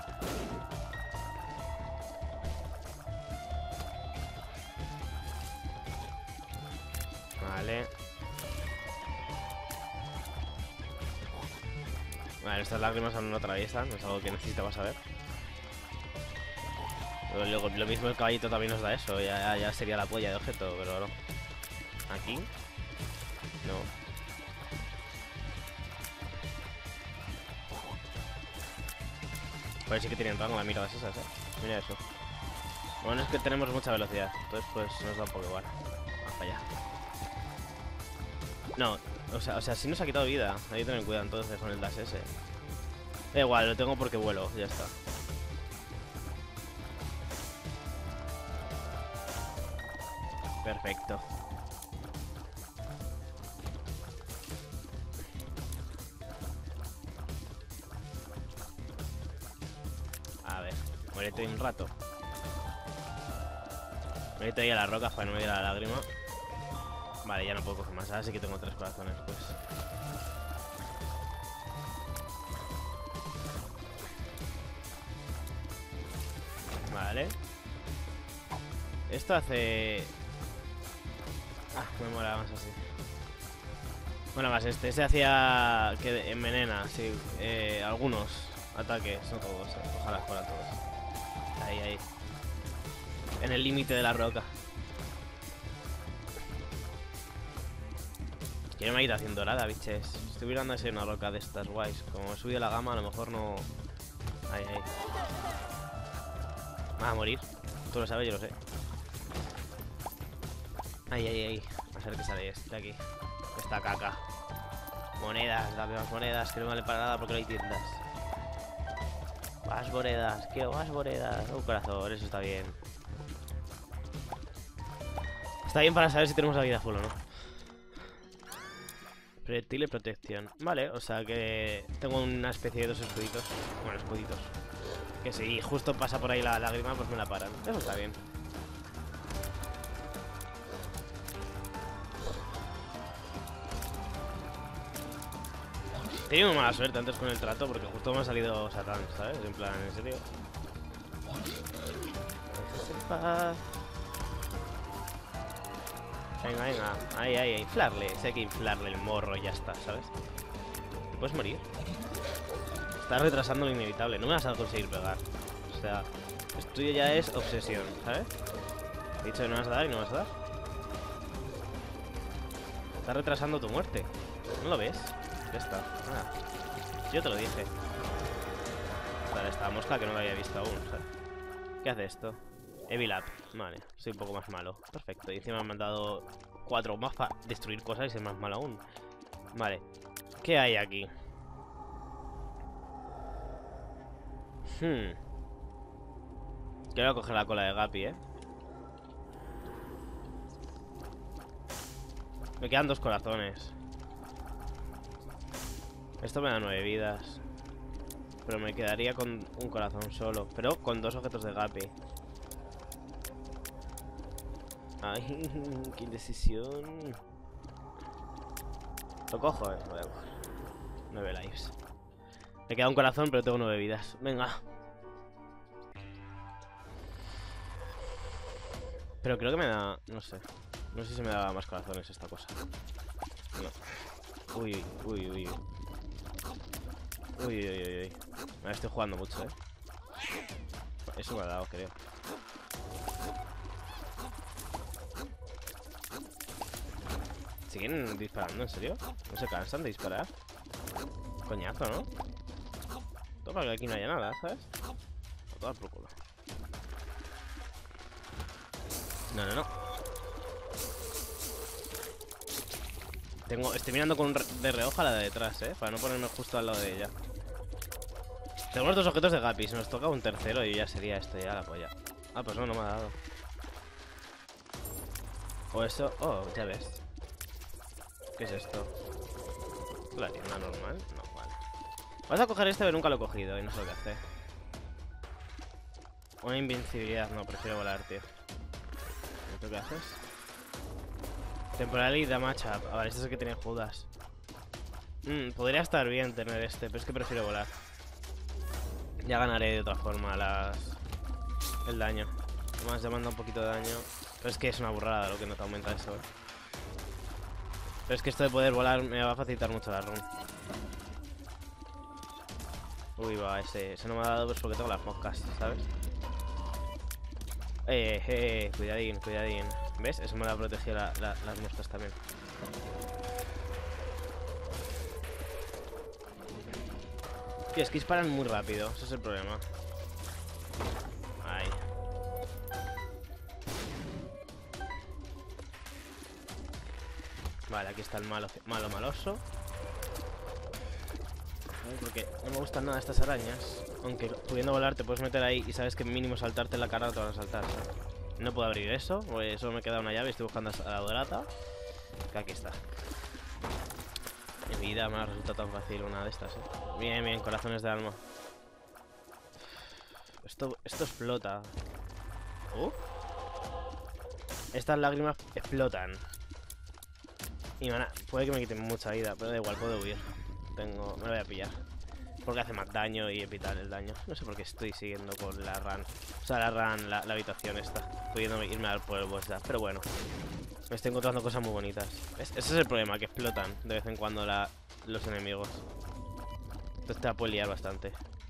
Vale. Vale, estas lágrimas aún no atraviesan. Es algo que necesitaba saber. Luego, lo mismo el caballito también nos da eso. Ya, ya sería la polla de objeto, pero no. Aquí. No. Pues sí que tienen rango las miradas esas, eh. Mira eso. Bueno, es que tenemos mucha velocidad. Entonces pues nos da un poco igual. Vamos para allá. No, o sea, o sea, sí nos ha quitado vida. Hay que tener cuidado entonces con el dash ese. Da igual, lo tengo porque vuelo, ya está. Perfecto. A ver, muérete un rato. Muérete ahí a la roca para que no me diera la lágrima. Vale, ya no puedo coger más. Ahora sí que tengo tres corazones, pues. Vale. Esto hace... Ah, me mola más así. Bueno, más este. Este hacía que envenena, sí. Eh, algunos ataques, no todos. Eh. Ojalá fueran todos. Ahí, ahí. En el límite de la roca. Quiero una habitación dorada, biches. Estoy mirando a ser una roca de estas guays. Como he subido la gama, a lo mejor no... Ahí, ahí. Vas a morir. Tú lo sabes, yo lo sé. Ay, ay, ay. A ver qué sale este de aquí. Esta caca. Monedas, dame más monedas. Que no vale para nada porque no hay tiendas. Más monedas, quiero más monedas. Un corazón, eso está bien. Está bien para saber si tenemos la vida full o no. Proyectil y protección. Vale, o sea que tengo una especie de dos escuditos. Bueno, escuditos. Que si justo pasa por ahí la lágrima, pues me la paran. Eso está bien. He tenido mala suerte antes con el trato porque justo me ha salido Satán, ¿sabes? En plan, en serio. Venga, venga. Ahí, ahí, ahí. Inflarle. Si hay que inflarle el morro y ya está, ¿sabes? Te puedes morir. Estás retrasando lo inevitable. No me vas a conseguir pegar. O sea, esto ya es obsesión, ¿sabes? He dicho que no vas a dar y no vas a dar. Estás retrasando tu muerte. ¿No lo ves? Ya está. Ah. Yo te lo dije. Vale, esta mosca que no la había visto aún, ¿sabes? ¿Qué hace esto? Evil Up. Vale, soy un poco más malo. Perfecto. Y encima me han dado cuatro más para destruir cosas y ser más malo aún. Vale. ¿Qué hay aquí? Hmm. Quiero coger la cola de Guppy, ¿eh? Me quedan dos corazones. Esto me da nueve vidas. Pero me quedaría con un corazón solo. Pero con dos objetos de Guppy. Ay, qué indecisión. Lo cojo, eh. Lo voy a coger. Nueve lives. Me queda un corazón, pero tengo nueve vidas. Venga. Pero creo que me da... No sé. No sé si me da más corazones esta cosa. No. Uy, uy, uy, uy. Uy, uy, uy, uy. Me la estoy jugando mucho, ¿eh? Eso me ha dado, creo. ¿Siguen disparando, en serio? ¿No se cansan de disparar? Coñazo, ¿no? Todo para que aquí no haya nada, ¿sabes? A tomar por culo. No, no, no. Tengo, estoy mirando con re de reojo a la de detrás, ¿eh? Para no ponerme justo al lado de ella. Tenemos dos objetos de Guppy. Si nos toca un tercero y ya sería esto, ya la polla. Ah, pues no, no me ha dado. O eso... Oh, ya ves. ¿Qué es esto? ¿La tiene una normal? No, vale. Vas a coger este, pero nunca lo he cogido y no sé lo que hace. Una invencibilidad, no, prefiero volar, tío. ¿Tú qué haces? Temporal y da matchup. Ah, vale, este es el que tiene Judas. Mm, podría estar bien tener este, pero es que prefiero volar. Ya ganaré de otra forma las... el daño. Además, ya manda un poquito de daño. Pero es que es una burrada lo que no te aumenta eso, ¿eh? Pero es que esto de poder volar me va a facilitar mucho la run. Uy, va, ese, ese no me ha dado pues porque tengo las moscas, ¿sabes? Eh, eh, cuidadín, cuidadín. ¿Ves? Eso me lo ha protegido la, la, las moscas también. Tío, es que disparan muy rápido, ese es el problema. Ahí. Vale, aquí está el malo, malo maloso. Porque no me gustan nada estas arañas. Aunque pudiendo volar te puedes meter ahí y sabes que mínimo saltarte en la cara no te van a saltar, ¿sabes? No puedo abrir eso, porque solo me queda una llave y estoy buscando a la dorata. Que aquí está. En vida me ha resultado tan fácil una de estas, ¿eh? Bien, bien, corazones de alma. Esto, esto explota. Uh. Estas lágrimas explotan. Y mana, puede que me quiten mucha vida, pero da igual, puedo huir. Tengo, me lo voy a pillar. Porque hace más daño y evitar el daño. No sé por qué estoy siguiendo con la run. O sea, la run, la, la habitación esta. Pudiendo irme al por el boss dash. Pero bueno, me estoy encontrando cosas muy bonitas. ¿Ves? Ese es el problema, que explotan de vez en cuando la, los enemigos. Entonces te la puede liar bastante.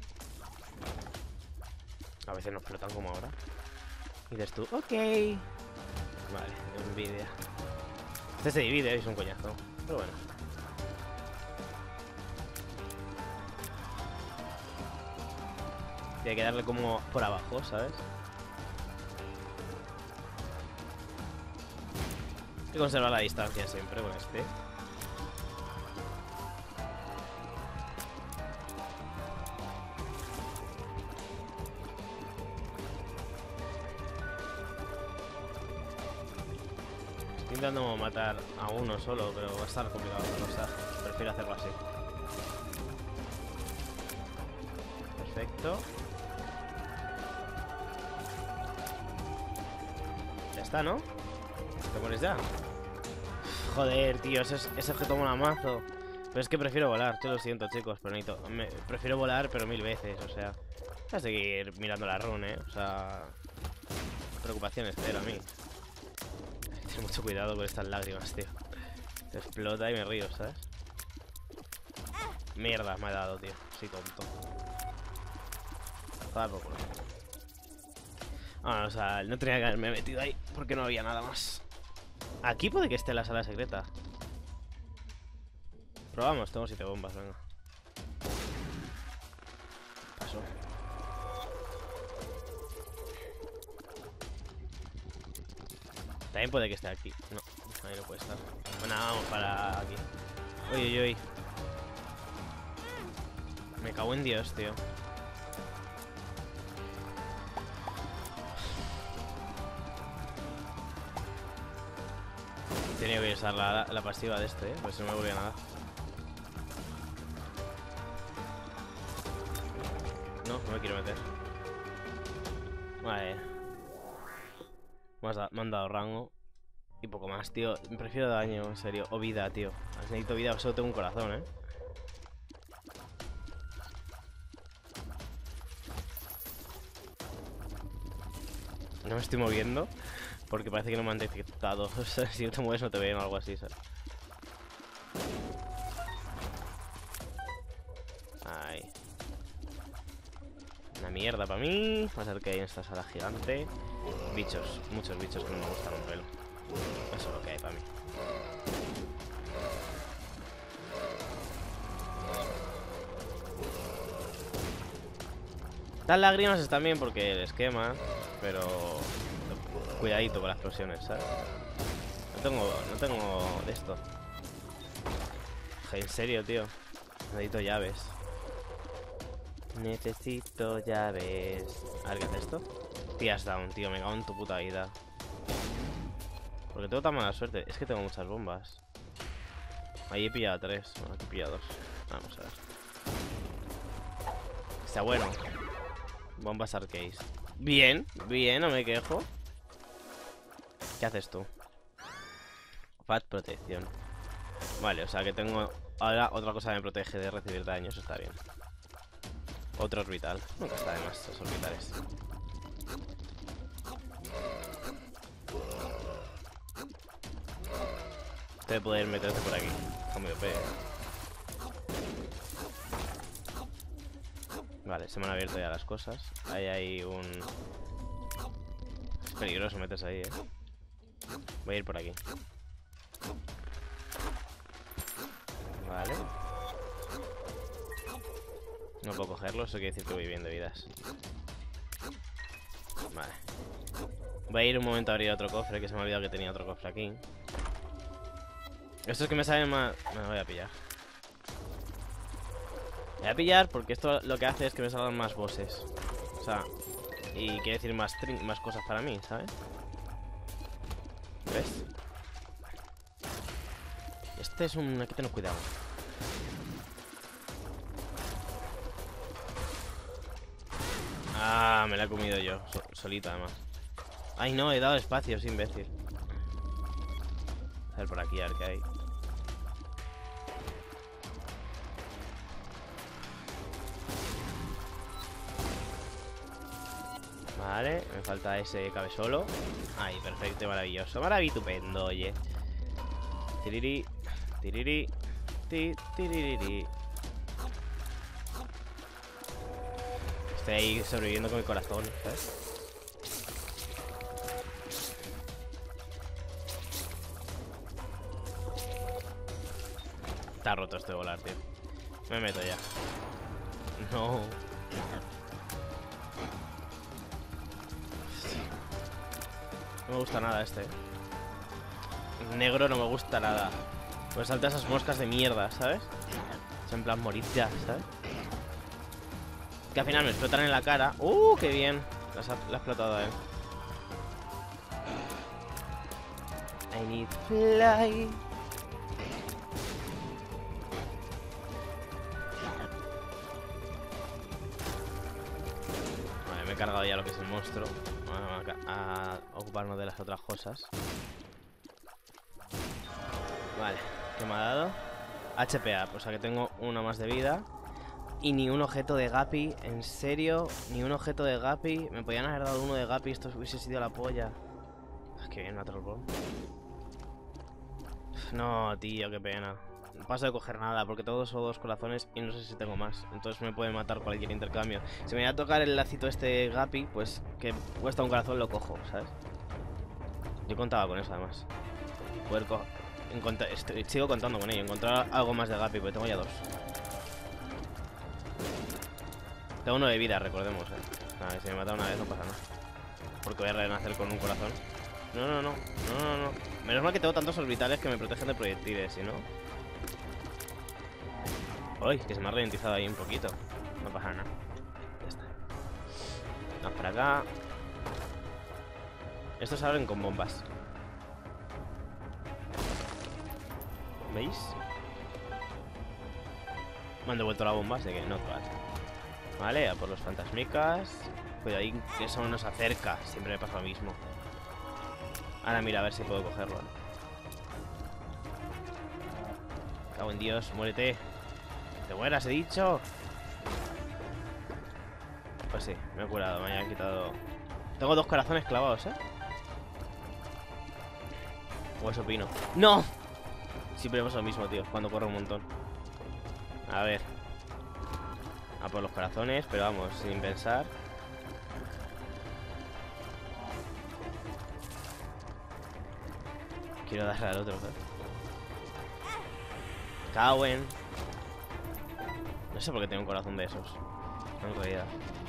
A veces no explotan como ahora. Y dices tú, ok. Vale, envidia. Este se divide y es un coñazo. Pero bueno. Tiene que darle como por abajo, ¿sabes? Hay que conservar la distancia siempre con este. Estoy intentando matar a uno solo, pero va a estar complicado la cosa. Prefiero hacerlo así. Perfecto. Ya está, ¿no? ¿Te pones ya? Joder, tío, ese, ese objeto mola mazo. Pero es que prefiero volar, yo lo siento, chicos, pero necesito... Me, prefiero volar, pero mil veces, o sea... Voy a seguir mirando la run, ¿eh? O sea... Preocupaciones cero a mí. Ten mucho cuidado con estas lágrimas, tío. Te explota y me río, ¿sabes? Mierda, me ha dado, tío. Soy tonto. Joder, por culo. Ah, o sea, no tenía que haberme metido ahí porque no había nada más. Aquí puede que esté la sala secreta. Probamos, tengo siete bombas, venga. Paso. También puede que esté aquí. No, ahí no puede estar. Bueno, vamos para aquí. Uy, uy, uy. Me cago en Dios, tío. Tenía que usar la, la pasiva de este, ¿eh? Pues no me volvía nada. No, no me quiero meter. Vale. Me, has da, me han dado rango. Y poco más, tío. Prefiero daño, en serio. O vida, tío. Necesito vida, solo tengo un corazón, ¿eh? No me estoy moviendo. Porque parece que no me han detectado. O sea, si no te mueves no te ven o algo así, ¿sabes? Ahí. Una mierda para mí. Vamos a ver qué hay en esta sala gigante. Bichos, muchos bichos que no me gustan un pelo. Eso es lo que hay para mí. Las lágrimas están bien porque el esquema, pero cuidadito con las explosiones, ¿sabes? No tengo, no tengo de esto. En serio, tío. Necesito llaves. Necesito llaves. A ver, ¿qué hace esto? Tías down, tío, me cago en tu puta vida. Porque tengo tan mala suerte. Es que tengo muchas bombas. Ahí he pillado tres. Bueno, aquí he pillado dos. Vamos a ver. Está bueno. Bombas arcade. Bien, bien, no me quejo. ¿Qué haces tú? Fat protección. Vale, o sea que tengo ahora otra cosa que me protege de recibir daño. Eso está bien. Otro orbital. Nunca está de más esos orbitales. Debe poder meterse por aquí. Está muy O P. Vale, se me han abierto ya las cosas. Ahí hay un... Es peligroso meterse ahí, eh. Voy a ir por aquí. Vale. No puedo cogerlo, eso quiere decir que voy bien de vidas. Vale. Voy a ir un momento a abrir otro cofre, que se me ha olvidado que tenía otro cofre aquí. Estos que me salen más... Me voy a pillar. Me voy a pillar porque esto lo que hace es que me salgan más bosses. O sea, y quiere decir más, más cosas para mí, ¿sabes? ¿Ves? Este es un... Hay que tener cuidado. Ah, me la he comido yo, so solito además. Ay no, he dado espacios, imbécil. A ver por aquí, a ver qué hay. Vale, me falta ese cabe solo. Ay, perfecto, maravilloso, maravitupendo, oye. Tiriri, tiriri, ti, tiriri. Estoy ahí sobreviviendo con mi corazón, ¿sabes? Está roto este volar, tío. Me meto ya. No. No me gusta nada este. Negro no me gusta nada. Pues salta esas moscas de mierda, ¿sabes? Es en plan morir ya, ¿sabes? Que al final me explotan en la cara. ¡Uh, qué bien! La ha explotado a él. I need fly. Vale, me he cargado ya lo que es el monstruo. Vamos a, a ocuparnos de las otras cosas. Vale, ¿qué me ha dado? H P A, o sea que tengo una más de vida. Y ni un objeto de Guppy, en serio, ni un objeto de Guppy. Me podían haber dado uno de Guppy, esto hubiese sido la polla. Ah, qué bien, me ha trollado. No, tío, qué pena. No paso de coger nada, porque todos son dos corazones y no sé si tengo más. Entonces me puede matar cualquier intercambio. Si me voy a tocar el lacito este Guppy, pues que cuesta un corazón, lo cojo, ¿sabes? Yo contaba con eso, además. Poder coger... Estoy... Sigo contando con ello, encontrar algo más de Guppy, porque tengo ya dos. Tengo uno de vida, recordemos, eh. Nada, si me mata una vez no pasa nada. Porque voy a renacer con un corazón. No, no, no, no, no, no. Menos mal que tengo tantos orbitales que me protegen de proyectiles, si no... Uy, que se me ha ralentizado ahí un poquito. No pasa nada. Ya está. Vamos para acá. Estos se abren con bombas. ¿Veis? Me han devuelto la bomba, así que no vale. Vale, a por los fantasmicas. Cuidado ahí, que eso nos acerca. Siempre me pasa lo mismo. Ahora mira, a ver si puedo cogerlo. Cago en Dios, muérete. Te mueras, he dicho. Pues sí, me he curado, me han quitado. Tengo dos corazones clavados, ¿eh? O eso opino. ¡No! Siempre pasa lo mismo, tío, cuando corro un montón. A ver. A por los corazones, pero vamos, sin pensar. Quiero darle al otro, ¿eh? Cauen. No sé por qué tengo un corazón de esos. En realidad.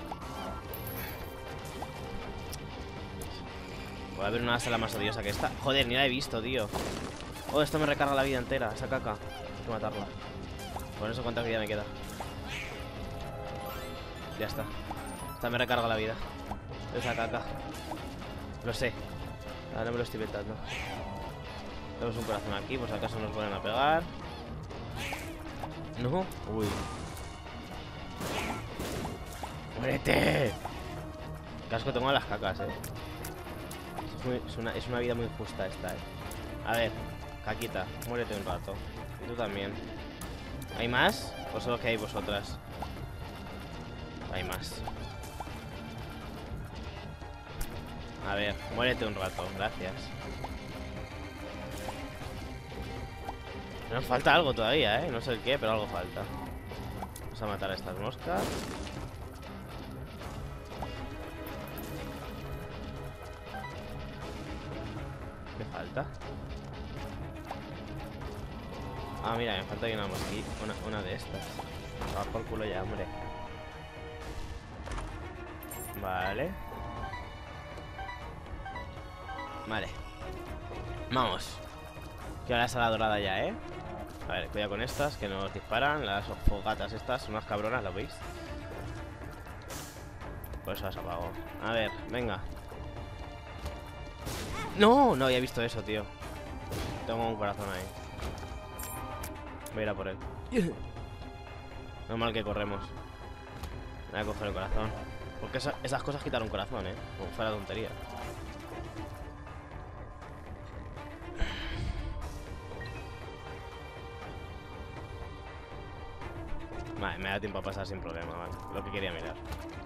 Voy a ver una sala más odiosa que esta. Joder, ni la he visto, tío. Oh, esto me recarga la vida entera, esa caca. Hay que matarla. Por eso, ¿cuánta vida me queda? Ya está. Esta me recarga la vida. Esa caca. Lo sé. Ahora me lo estoy inventando. Tenemos un corazón aquí, por si acaso nos vuelven a pegar. No. Uy. ¡Muérete! Casco tengo a las cacas, eh. Es, muy, es, una, es una vida muy justa esta, eh. A ver, caquita, muérete un rato. Y tú también. ¿Hay más? ¿O solo que hay vosotras? Hay más. A ver, muérete un rato, gracias. Nos falta algo todavía, ¿eh? No sé el qué, pero algo falta. Vamos a matar a estas moscas. ¿Qué falta? Ah, mira, me falta una mosquita. Una, una de estas. Va por culo ya, hombre. Vale. Vale. Vamos. Quiero la sala dorada ya, ¿eh? A ver, cuidado con estas, que nos disparan. Las fogatas estas, son unas cabronas, ¿lo veis? Por eso las apago. A ver, venga. ¡No! No había visto eso, tío. Tengo un corazón ahí. Voy a ir a por él. No mal que corremos. Voy a coger el corazón. Porque esa, esas cosas quitaron corazón, ¿eh? Como fuera tontería. Vale, me da tiempo a pasar sin problema, vale. Lo que quería mirar.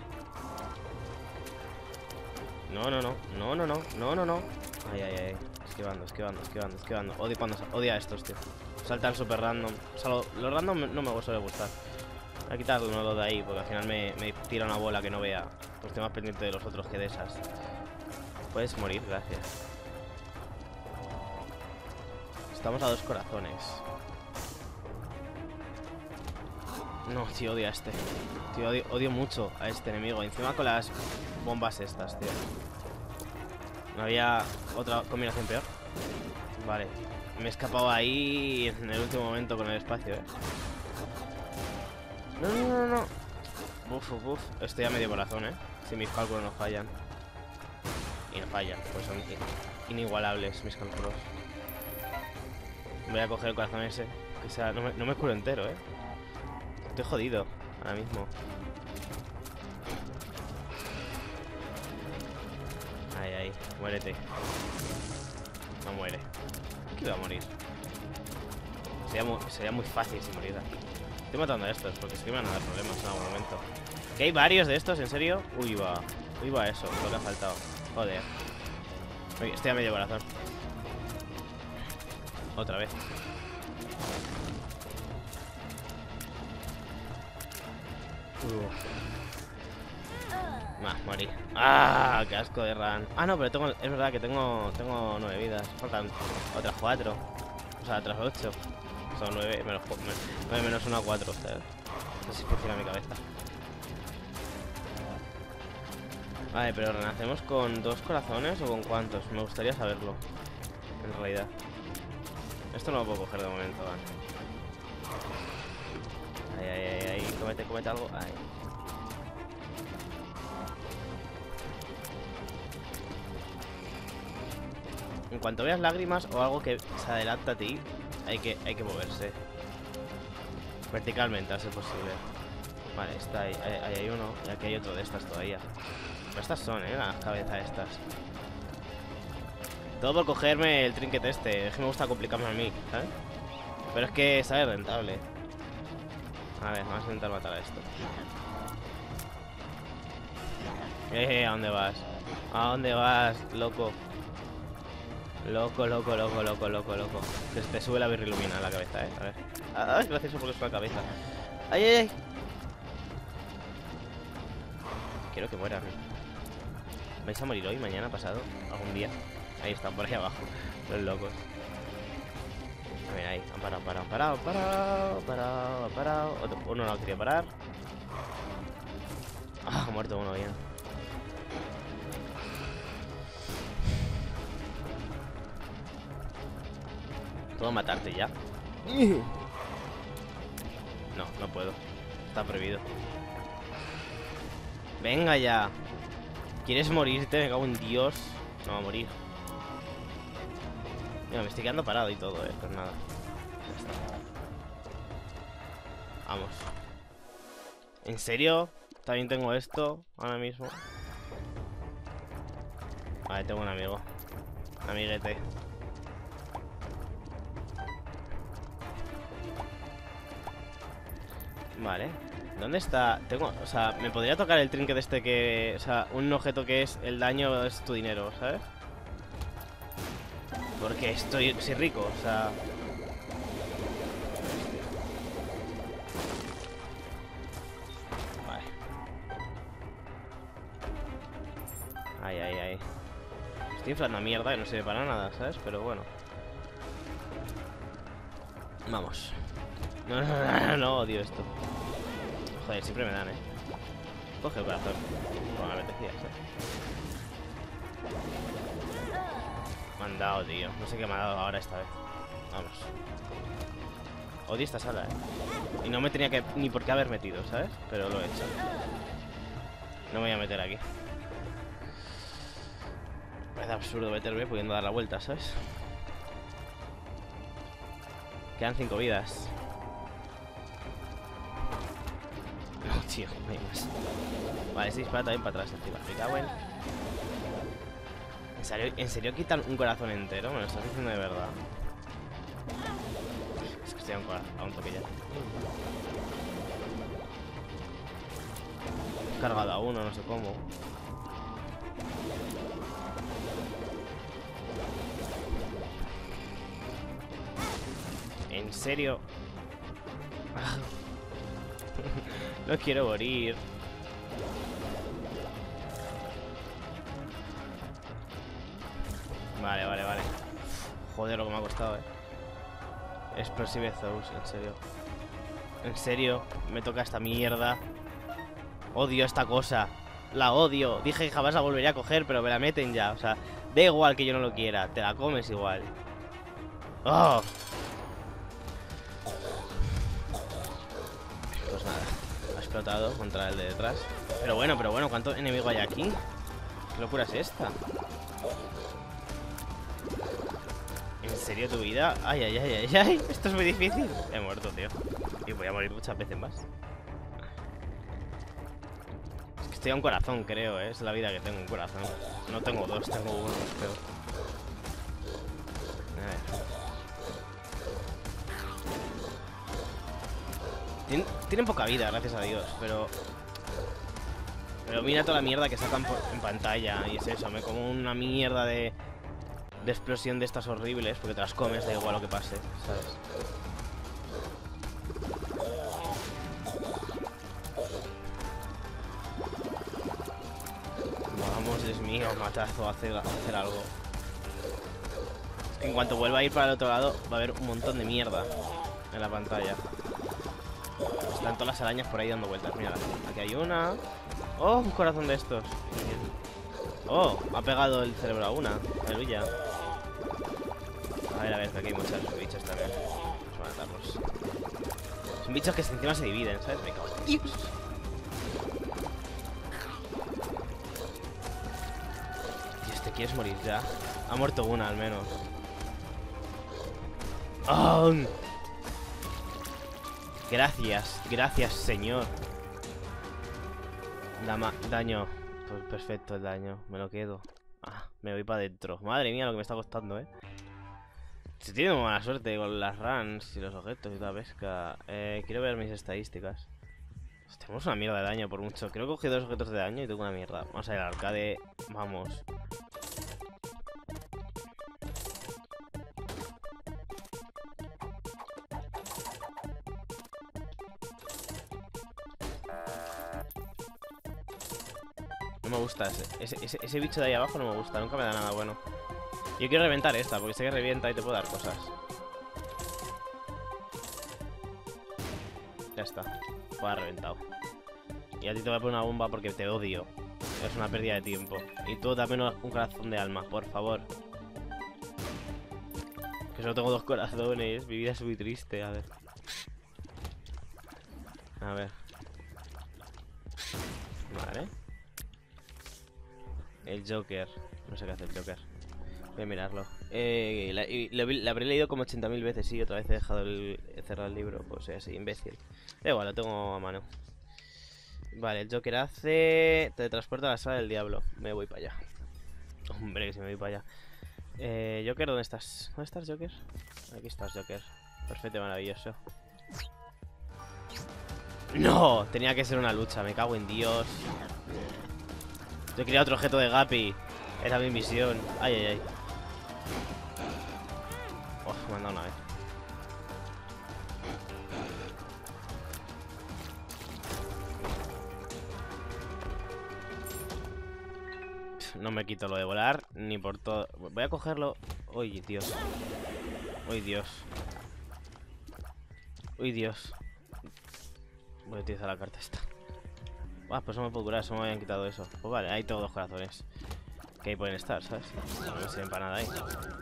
No, no, no. No, no, no. No, no, no. Ay, ay, ay. Esquivando, esquivando, esquivando, esquivando. Odio cuando odia a estos, tío. Saltar súper random. O sea, lo, lo random no me suele gustar. Voy a quitar uno de ahí, porque al final me, me tira una bola que no vea. Pues estoy más pendiente de los otros que de esas. Puedes morir, gracias. Estamos a dos corazones. No, tío, odio a este. Tío, odio, odio mucho a este enemigo. Encima con las bombas estas, tío. ¿No había otra combinación peor? Vale. Me he escapado ahí en el último momento con el espacio, eh. No, no, no, no. Uf, uf, uf. Estoy a medio corazón, eh. Si mis cálculos no fallan. Y no fallan, pues son inigualables mis cálculos. Voy a coger el corazón ese. Que sea, no me, no me curo entero, eh. Estoy jodido ahora mismo. Ay, ay, muérete. No muere. ¿Qué va a morir? Sería muy, sería muy fácil si muriera. Estoy matando a estos porque es que me van a dar problemas en algún momento. ¿Que hay varios de estos? ¿En serio? Uy, va. Uy, va eso, lo que ha faltado. Joder. Uy, estoy a medio corazón. Otra vez. Más, morí. ¡Ah! ¡Qué asco de run! Ah, no, pero tengo, es verdad que tengo tengo nueve vidas. Faltan otras cuatro. O sea, otras ocho. Son nueve menos, nueve menos una, cuatro. ¿Sabes? No sé si funciona mi cabeza. Vale, pero renacemos con dos corazones o con cuántos. Me gustaría saberlo. En realidad. Esto no lo puedo coger de momento, ¿vale? Ay, ay, ay, ay. Comete, comete algo. Ay. En cuanto veas lágrimas o algo que se adelanta a ti, hay que, hay que moverse. Verticalmente, a ser posible. Vale, está ahí, ahí, ahí hay uno. Y aquí hay otro de estas todavía. Pero estas son, eh, las cabezas estas. Todo por cogerme el trinket este. Es que me gusta complicarme a mí, ¿sabes? Pero es que sabe rentable. A ver, vamos a intentar matar a esto. Eh, ¿a dónde vas? ¿A dónde vas, loco? Loco, loco, loco, loco, loco, loco. Que te sube la birrilumina a la cabeza, eh. A ver. Ah, es gracioso porque es con la cabeza. ¡Ay, ay, ay! Quiero que mueran. ¿Vais a morir hoy, mañana, pasado? ¿Algún día? Ahí están, por ahí abajo. Los locos. A ver, ahí. Han parado, parado, parado, parado, parado, parado. Otro, uno no quería parar. Ah, ha muerto uno, bien. ¿Puedo matarte ya? No, no puedo. Está prohibido. Venga ya. ¿Quieres morirte? Me cago en Dios. No va a morir. Mira, me estoy quedando parado y todo, eh. Pues nada. Ya está. Vamos. ¿En serio? También tengo esto ahora mismo. Vale, tengo un amigo. Amiguete. Vale. ¿Dónde está? Tengo, o sea, me podría tocar el trinket este que... O sea, un objeto que es el daño es tu dinero, ¿sabes? Porque estoy, soy rico, o sea... Vale. Ay, ay, ay. Estoy inflando a mierda que no sirve para nada, ¿sabes? Pero bueno. Vamos. No, no, no, no, no, odio esto. Joder, siempre me dan, eh. Coge el corazón. Como me apetecía, ¿sabes? Me han dado, tío. No sé qué me ha dado ahora esta vez. Vamos. Odio esta sala, eh. Y no me tenía que ni por qué haber metido, ¿sabes? Pero lo he hecho. No me voy a meter aquí. Me parece absurdo meterme pudiendo dar la vuelta, ¿sabes? Quedan cinco vidas. No, tío, no hay más. Vale, se dispara también para atrás encima. Me cago en... ¿En serio, ¿En serio quitan un corazón entero? Me lo estás diciendo de verdad. Es que estoy a un, a un toque ya. He cargado a uno, no sé cómo. ¿En serio? No quiero morir. Vale, vale, vale. Joder, lo que me ha costado, eh. Explosive Souls, en serio. En serio, me toca esta mierda. Odio esta cosa. La odio. Dije que jamás la volvería a coger, pero me la meten ya. O sea, da igual que yo no lo quiera. Te la comes igual. ¡Oh! Pues nada. Ha explotado contra el de detrás. Pero bueno, pero bueno, ¿cuánto enemigo hay aquí? ¿Qué locura es esta? ¿En serio tu vida? Ay, ay, ay, ay, ay. Esto es muy difícil. He muerto, tío. Y voy a morir muchas veces más. Es que estoy a un corazón, creo, ¿eh? Es la vida que tengo, un corazón. No tengo dos, tengo uno, creo. A ver. Tien, tienen poca vida, gracias a Dios, pero... Pero mira toda la mierda que sacan por, en pantalla. Y es eso, me como una mierda de... De explosión de estas horribles, porque te las comes, da igual lo que pase, ¿sabes? Vamos, Dios mío, matazo, hacer, hacer algo. Es que en cuanto vuelva a ir para el otro lado, va a haber un montón de mierda en la pantalla. Están todas las arañas por ahí dando vueltas, mira, aquí hay una. Oh, un corazón de estos. Oh, ha pegado el cerebro a una, aleluya. A ver, a ver, que aquí hay muchos bichos también. Vamos a matarlos. Son bichos que encima se dividen, ¿sabes? Me cago en Dios. Dios, te quieres morir ya. Ha muerto una al menos. ¡Oh! Gracias, gracias, señor. Dama, daño. Pues perfecto el daño, me lo quedo. Ah, me voy para adentro. Madre mía, lo que me está costando, eh. Si tiene mala suerte con las runs y los objetos y toda pesca. Eh, quiero ver mis estadísticas. Pues tenemos una mierda de daño por mucho. Creo que he cogido dos objetos de daño y tengo una mierda. Vamos a ir al arcade. Vamos. No me gusta ese. Ese, ese. ese bicho de ahí abajo no me gusta. Nunca me da nada bueno. Yo quiero reventar esta, porque sé que revienta y te puedo dar cosas. Ya está. Pues ha reventado. Y a ti te voy a poner una bomba porque te odio. Es una pérdida de tiempo. Y tú dame un corazón de alma, por favor. Que solo tengo dos corazones. Mi vida es muy triste, a ver. A ver. Vale. El Joker. No sé qué hace el Joker. Voy a mirarlo. Eh, la, y, la, la habré leído como ochenta mil veces. Sí, otra vez he dejado el, he cerrado el libro. Pues soy así, imbécil. Da igual, lo tengo a mano. Vale, el Joker hace... teletransporta a la sala del diablo. Me voy para allá. Hombre, que si me voy para allá. Eh, Joker, ¿dónde estás? ¿Dónde estás, Joker? Aquí estás, Joker. Perfecto, maravilloso. ¡No! Tenía que ser una lucha, me cago en Dios. Yo quería otro objeto de Guppy. Era mi misión. Ay, ay, ay. Uf, me han dado una vez. No me quito lo de volar, ni por todo. Voy a cogerlo. Uy, Dios. Uy, Dios. Uy, Dios. Voy a utilizar la carta esta. Ah, pues no me puedo curar, solo me habían quitado eso. Pues vale, ahí tengo dos corazones. Que ahí pueden estar, ¿sabes? No me sirven para nada ahí.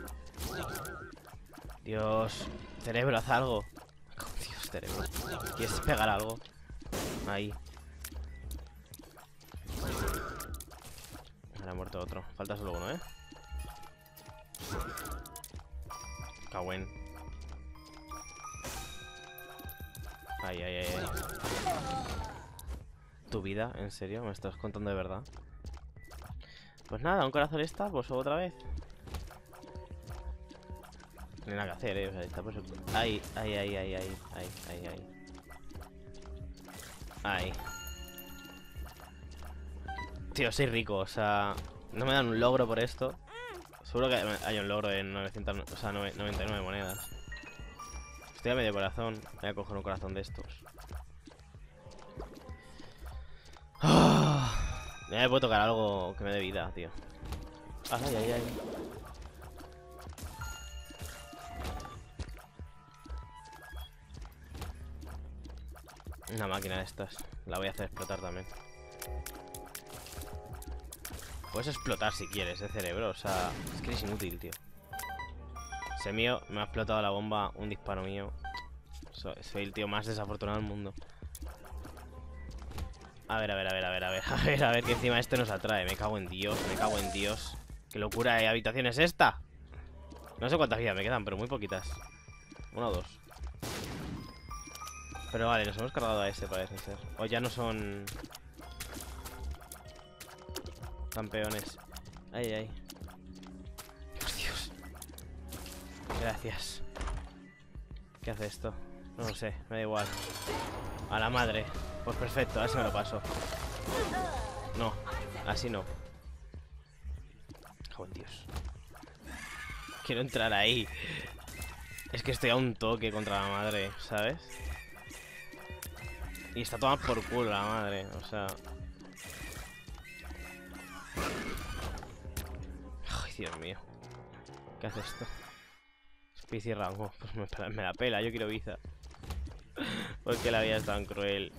Dios. Cerebro, haz algo. Oh, Dios, cerebro. ¿Quieres pegar algo? Ahí. Ahora ha muerto otro. Falta solo uno, ¿eh? Cagüen. Ay, ay, ay, ay. ¿Tu vida? ¿En serio? ¿Me estás contando de verdad? Pues nada, un corazón está, pues otra vez. No hay nada que hacer, eh. O sea, está pues... Ay, ay, ay, ay, ay, ay, ay, ay. Ay. Tío, soy rico, o sea... No me dan un logro por esto. Seguro que hay un logro en novecientos, o sea, noventa y nueve monedas. Estoy a medio corazón. Voy a coger un corazón de estos. Ya me puedo tocar algo que me dé vida, tío. Ay, ay, ay. Una máquina de estas. La voy a hacer explotar también. Puedes explotar si quieres, eh, cerebro. O sea, es que eres inútil, tío. Ese mío me ha explotado la bomba. Un disparo mío. Soy, soy el tío más desafortunado del mundo. A ver, a ver, a ver, a ver, a ver, a ver, a ver, que encima este nos atrae. Me cago en Dios, me cago en Dios. Qué locura de habitación es esta. No sé cuántas vidas me quedan, pero muy poquitas. Una o dos. Pero vale, nos hemos cargado a ese, parece ser. O ya no son... campeones. Ay, ay. Dios, Dios. Gracias. ¿Qué hace esto? No lo sé, me da igual. A la madre. Pues perfecto, así me lo paso. No, así no. Oh, Dios. Quiero entrar ahí. Es que estoy a un toque contra la madre, ¿sabes? Y está tomada por culo la madre, o sea... Ay, Dios mío. ¿Qué hace esto? Especie rango. Pues me, me la pela, yo quiero Biza. Porque la vida es tan cruel.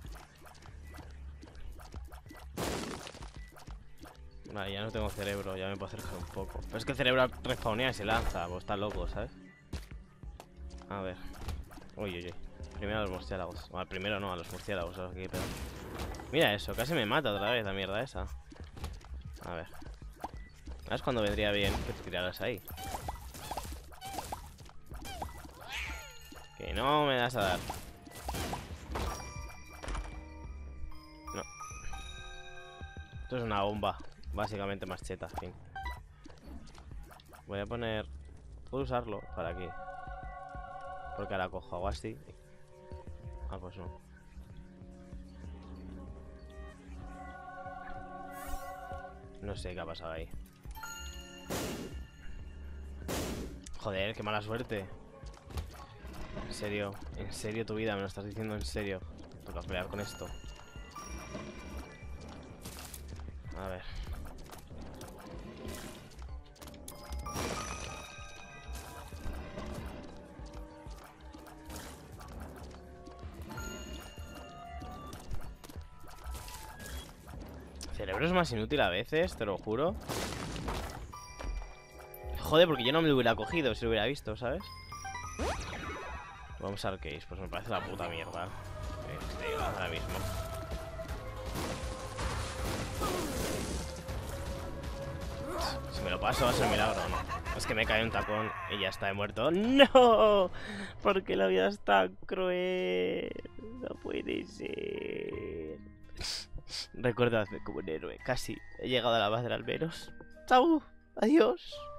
Vale, ya no tengo cerebro, ya me puedo acercar un poco. Pero es que el cerebro respawnea y se lanza, pues está loco, ¿sabes? A ver. Uy, uy, uy. Primero a los murciélagos. Bueno, primero no, a los murciélagos. A los que Mira eso, casi me mata otra vez la mierda esa. A ver. ¿Sabes cuándo vendría bien que te tiraras ahí? Que no me das a dar. No. Esto es una bomba. Básicamente más cheta, en fin. Voy a poner... Puedo usarlo para aquí. Porque ahora cojo algo así. Ah, pues no. No sé qué ha pasado ahí. Joder, qué mala suerte. En serio, en serio tu vida, me lo estás diciendo en serio. Toca pelear con esto. A ver. El cerebro es más inútil a veces, te lo juro. Joder, porque yo no me lo hubiera cogido si lo hubiera visto, ¿sabes? Vamos al case, pues me parece la puta mierda. Este, ahora mismo. Si me lo paso va a ser milagro, ¿no? Es que me cae un tacón y ya está, he muerto. ¡No! Porque la vida es tan cruel. No puede ser. Recuérdame como un héroe. Casi he llegado a la base del almenos. ¡Chao! ¡Adiós!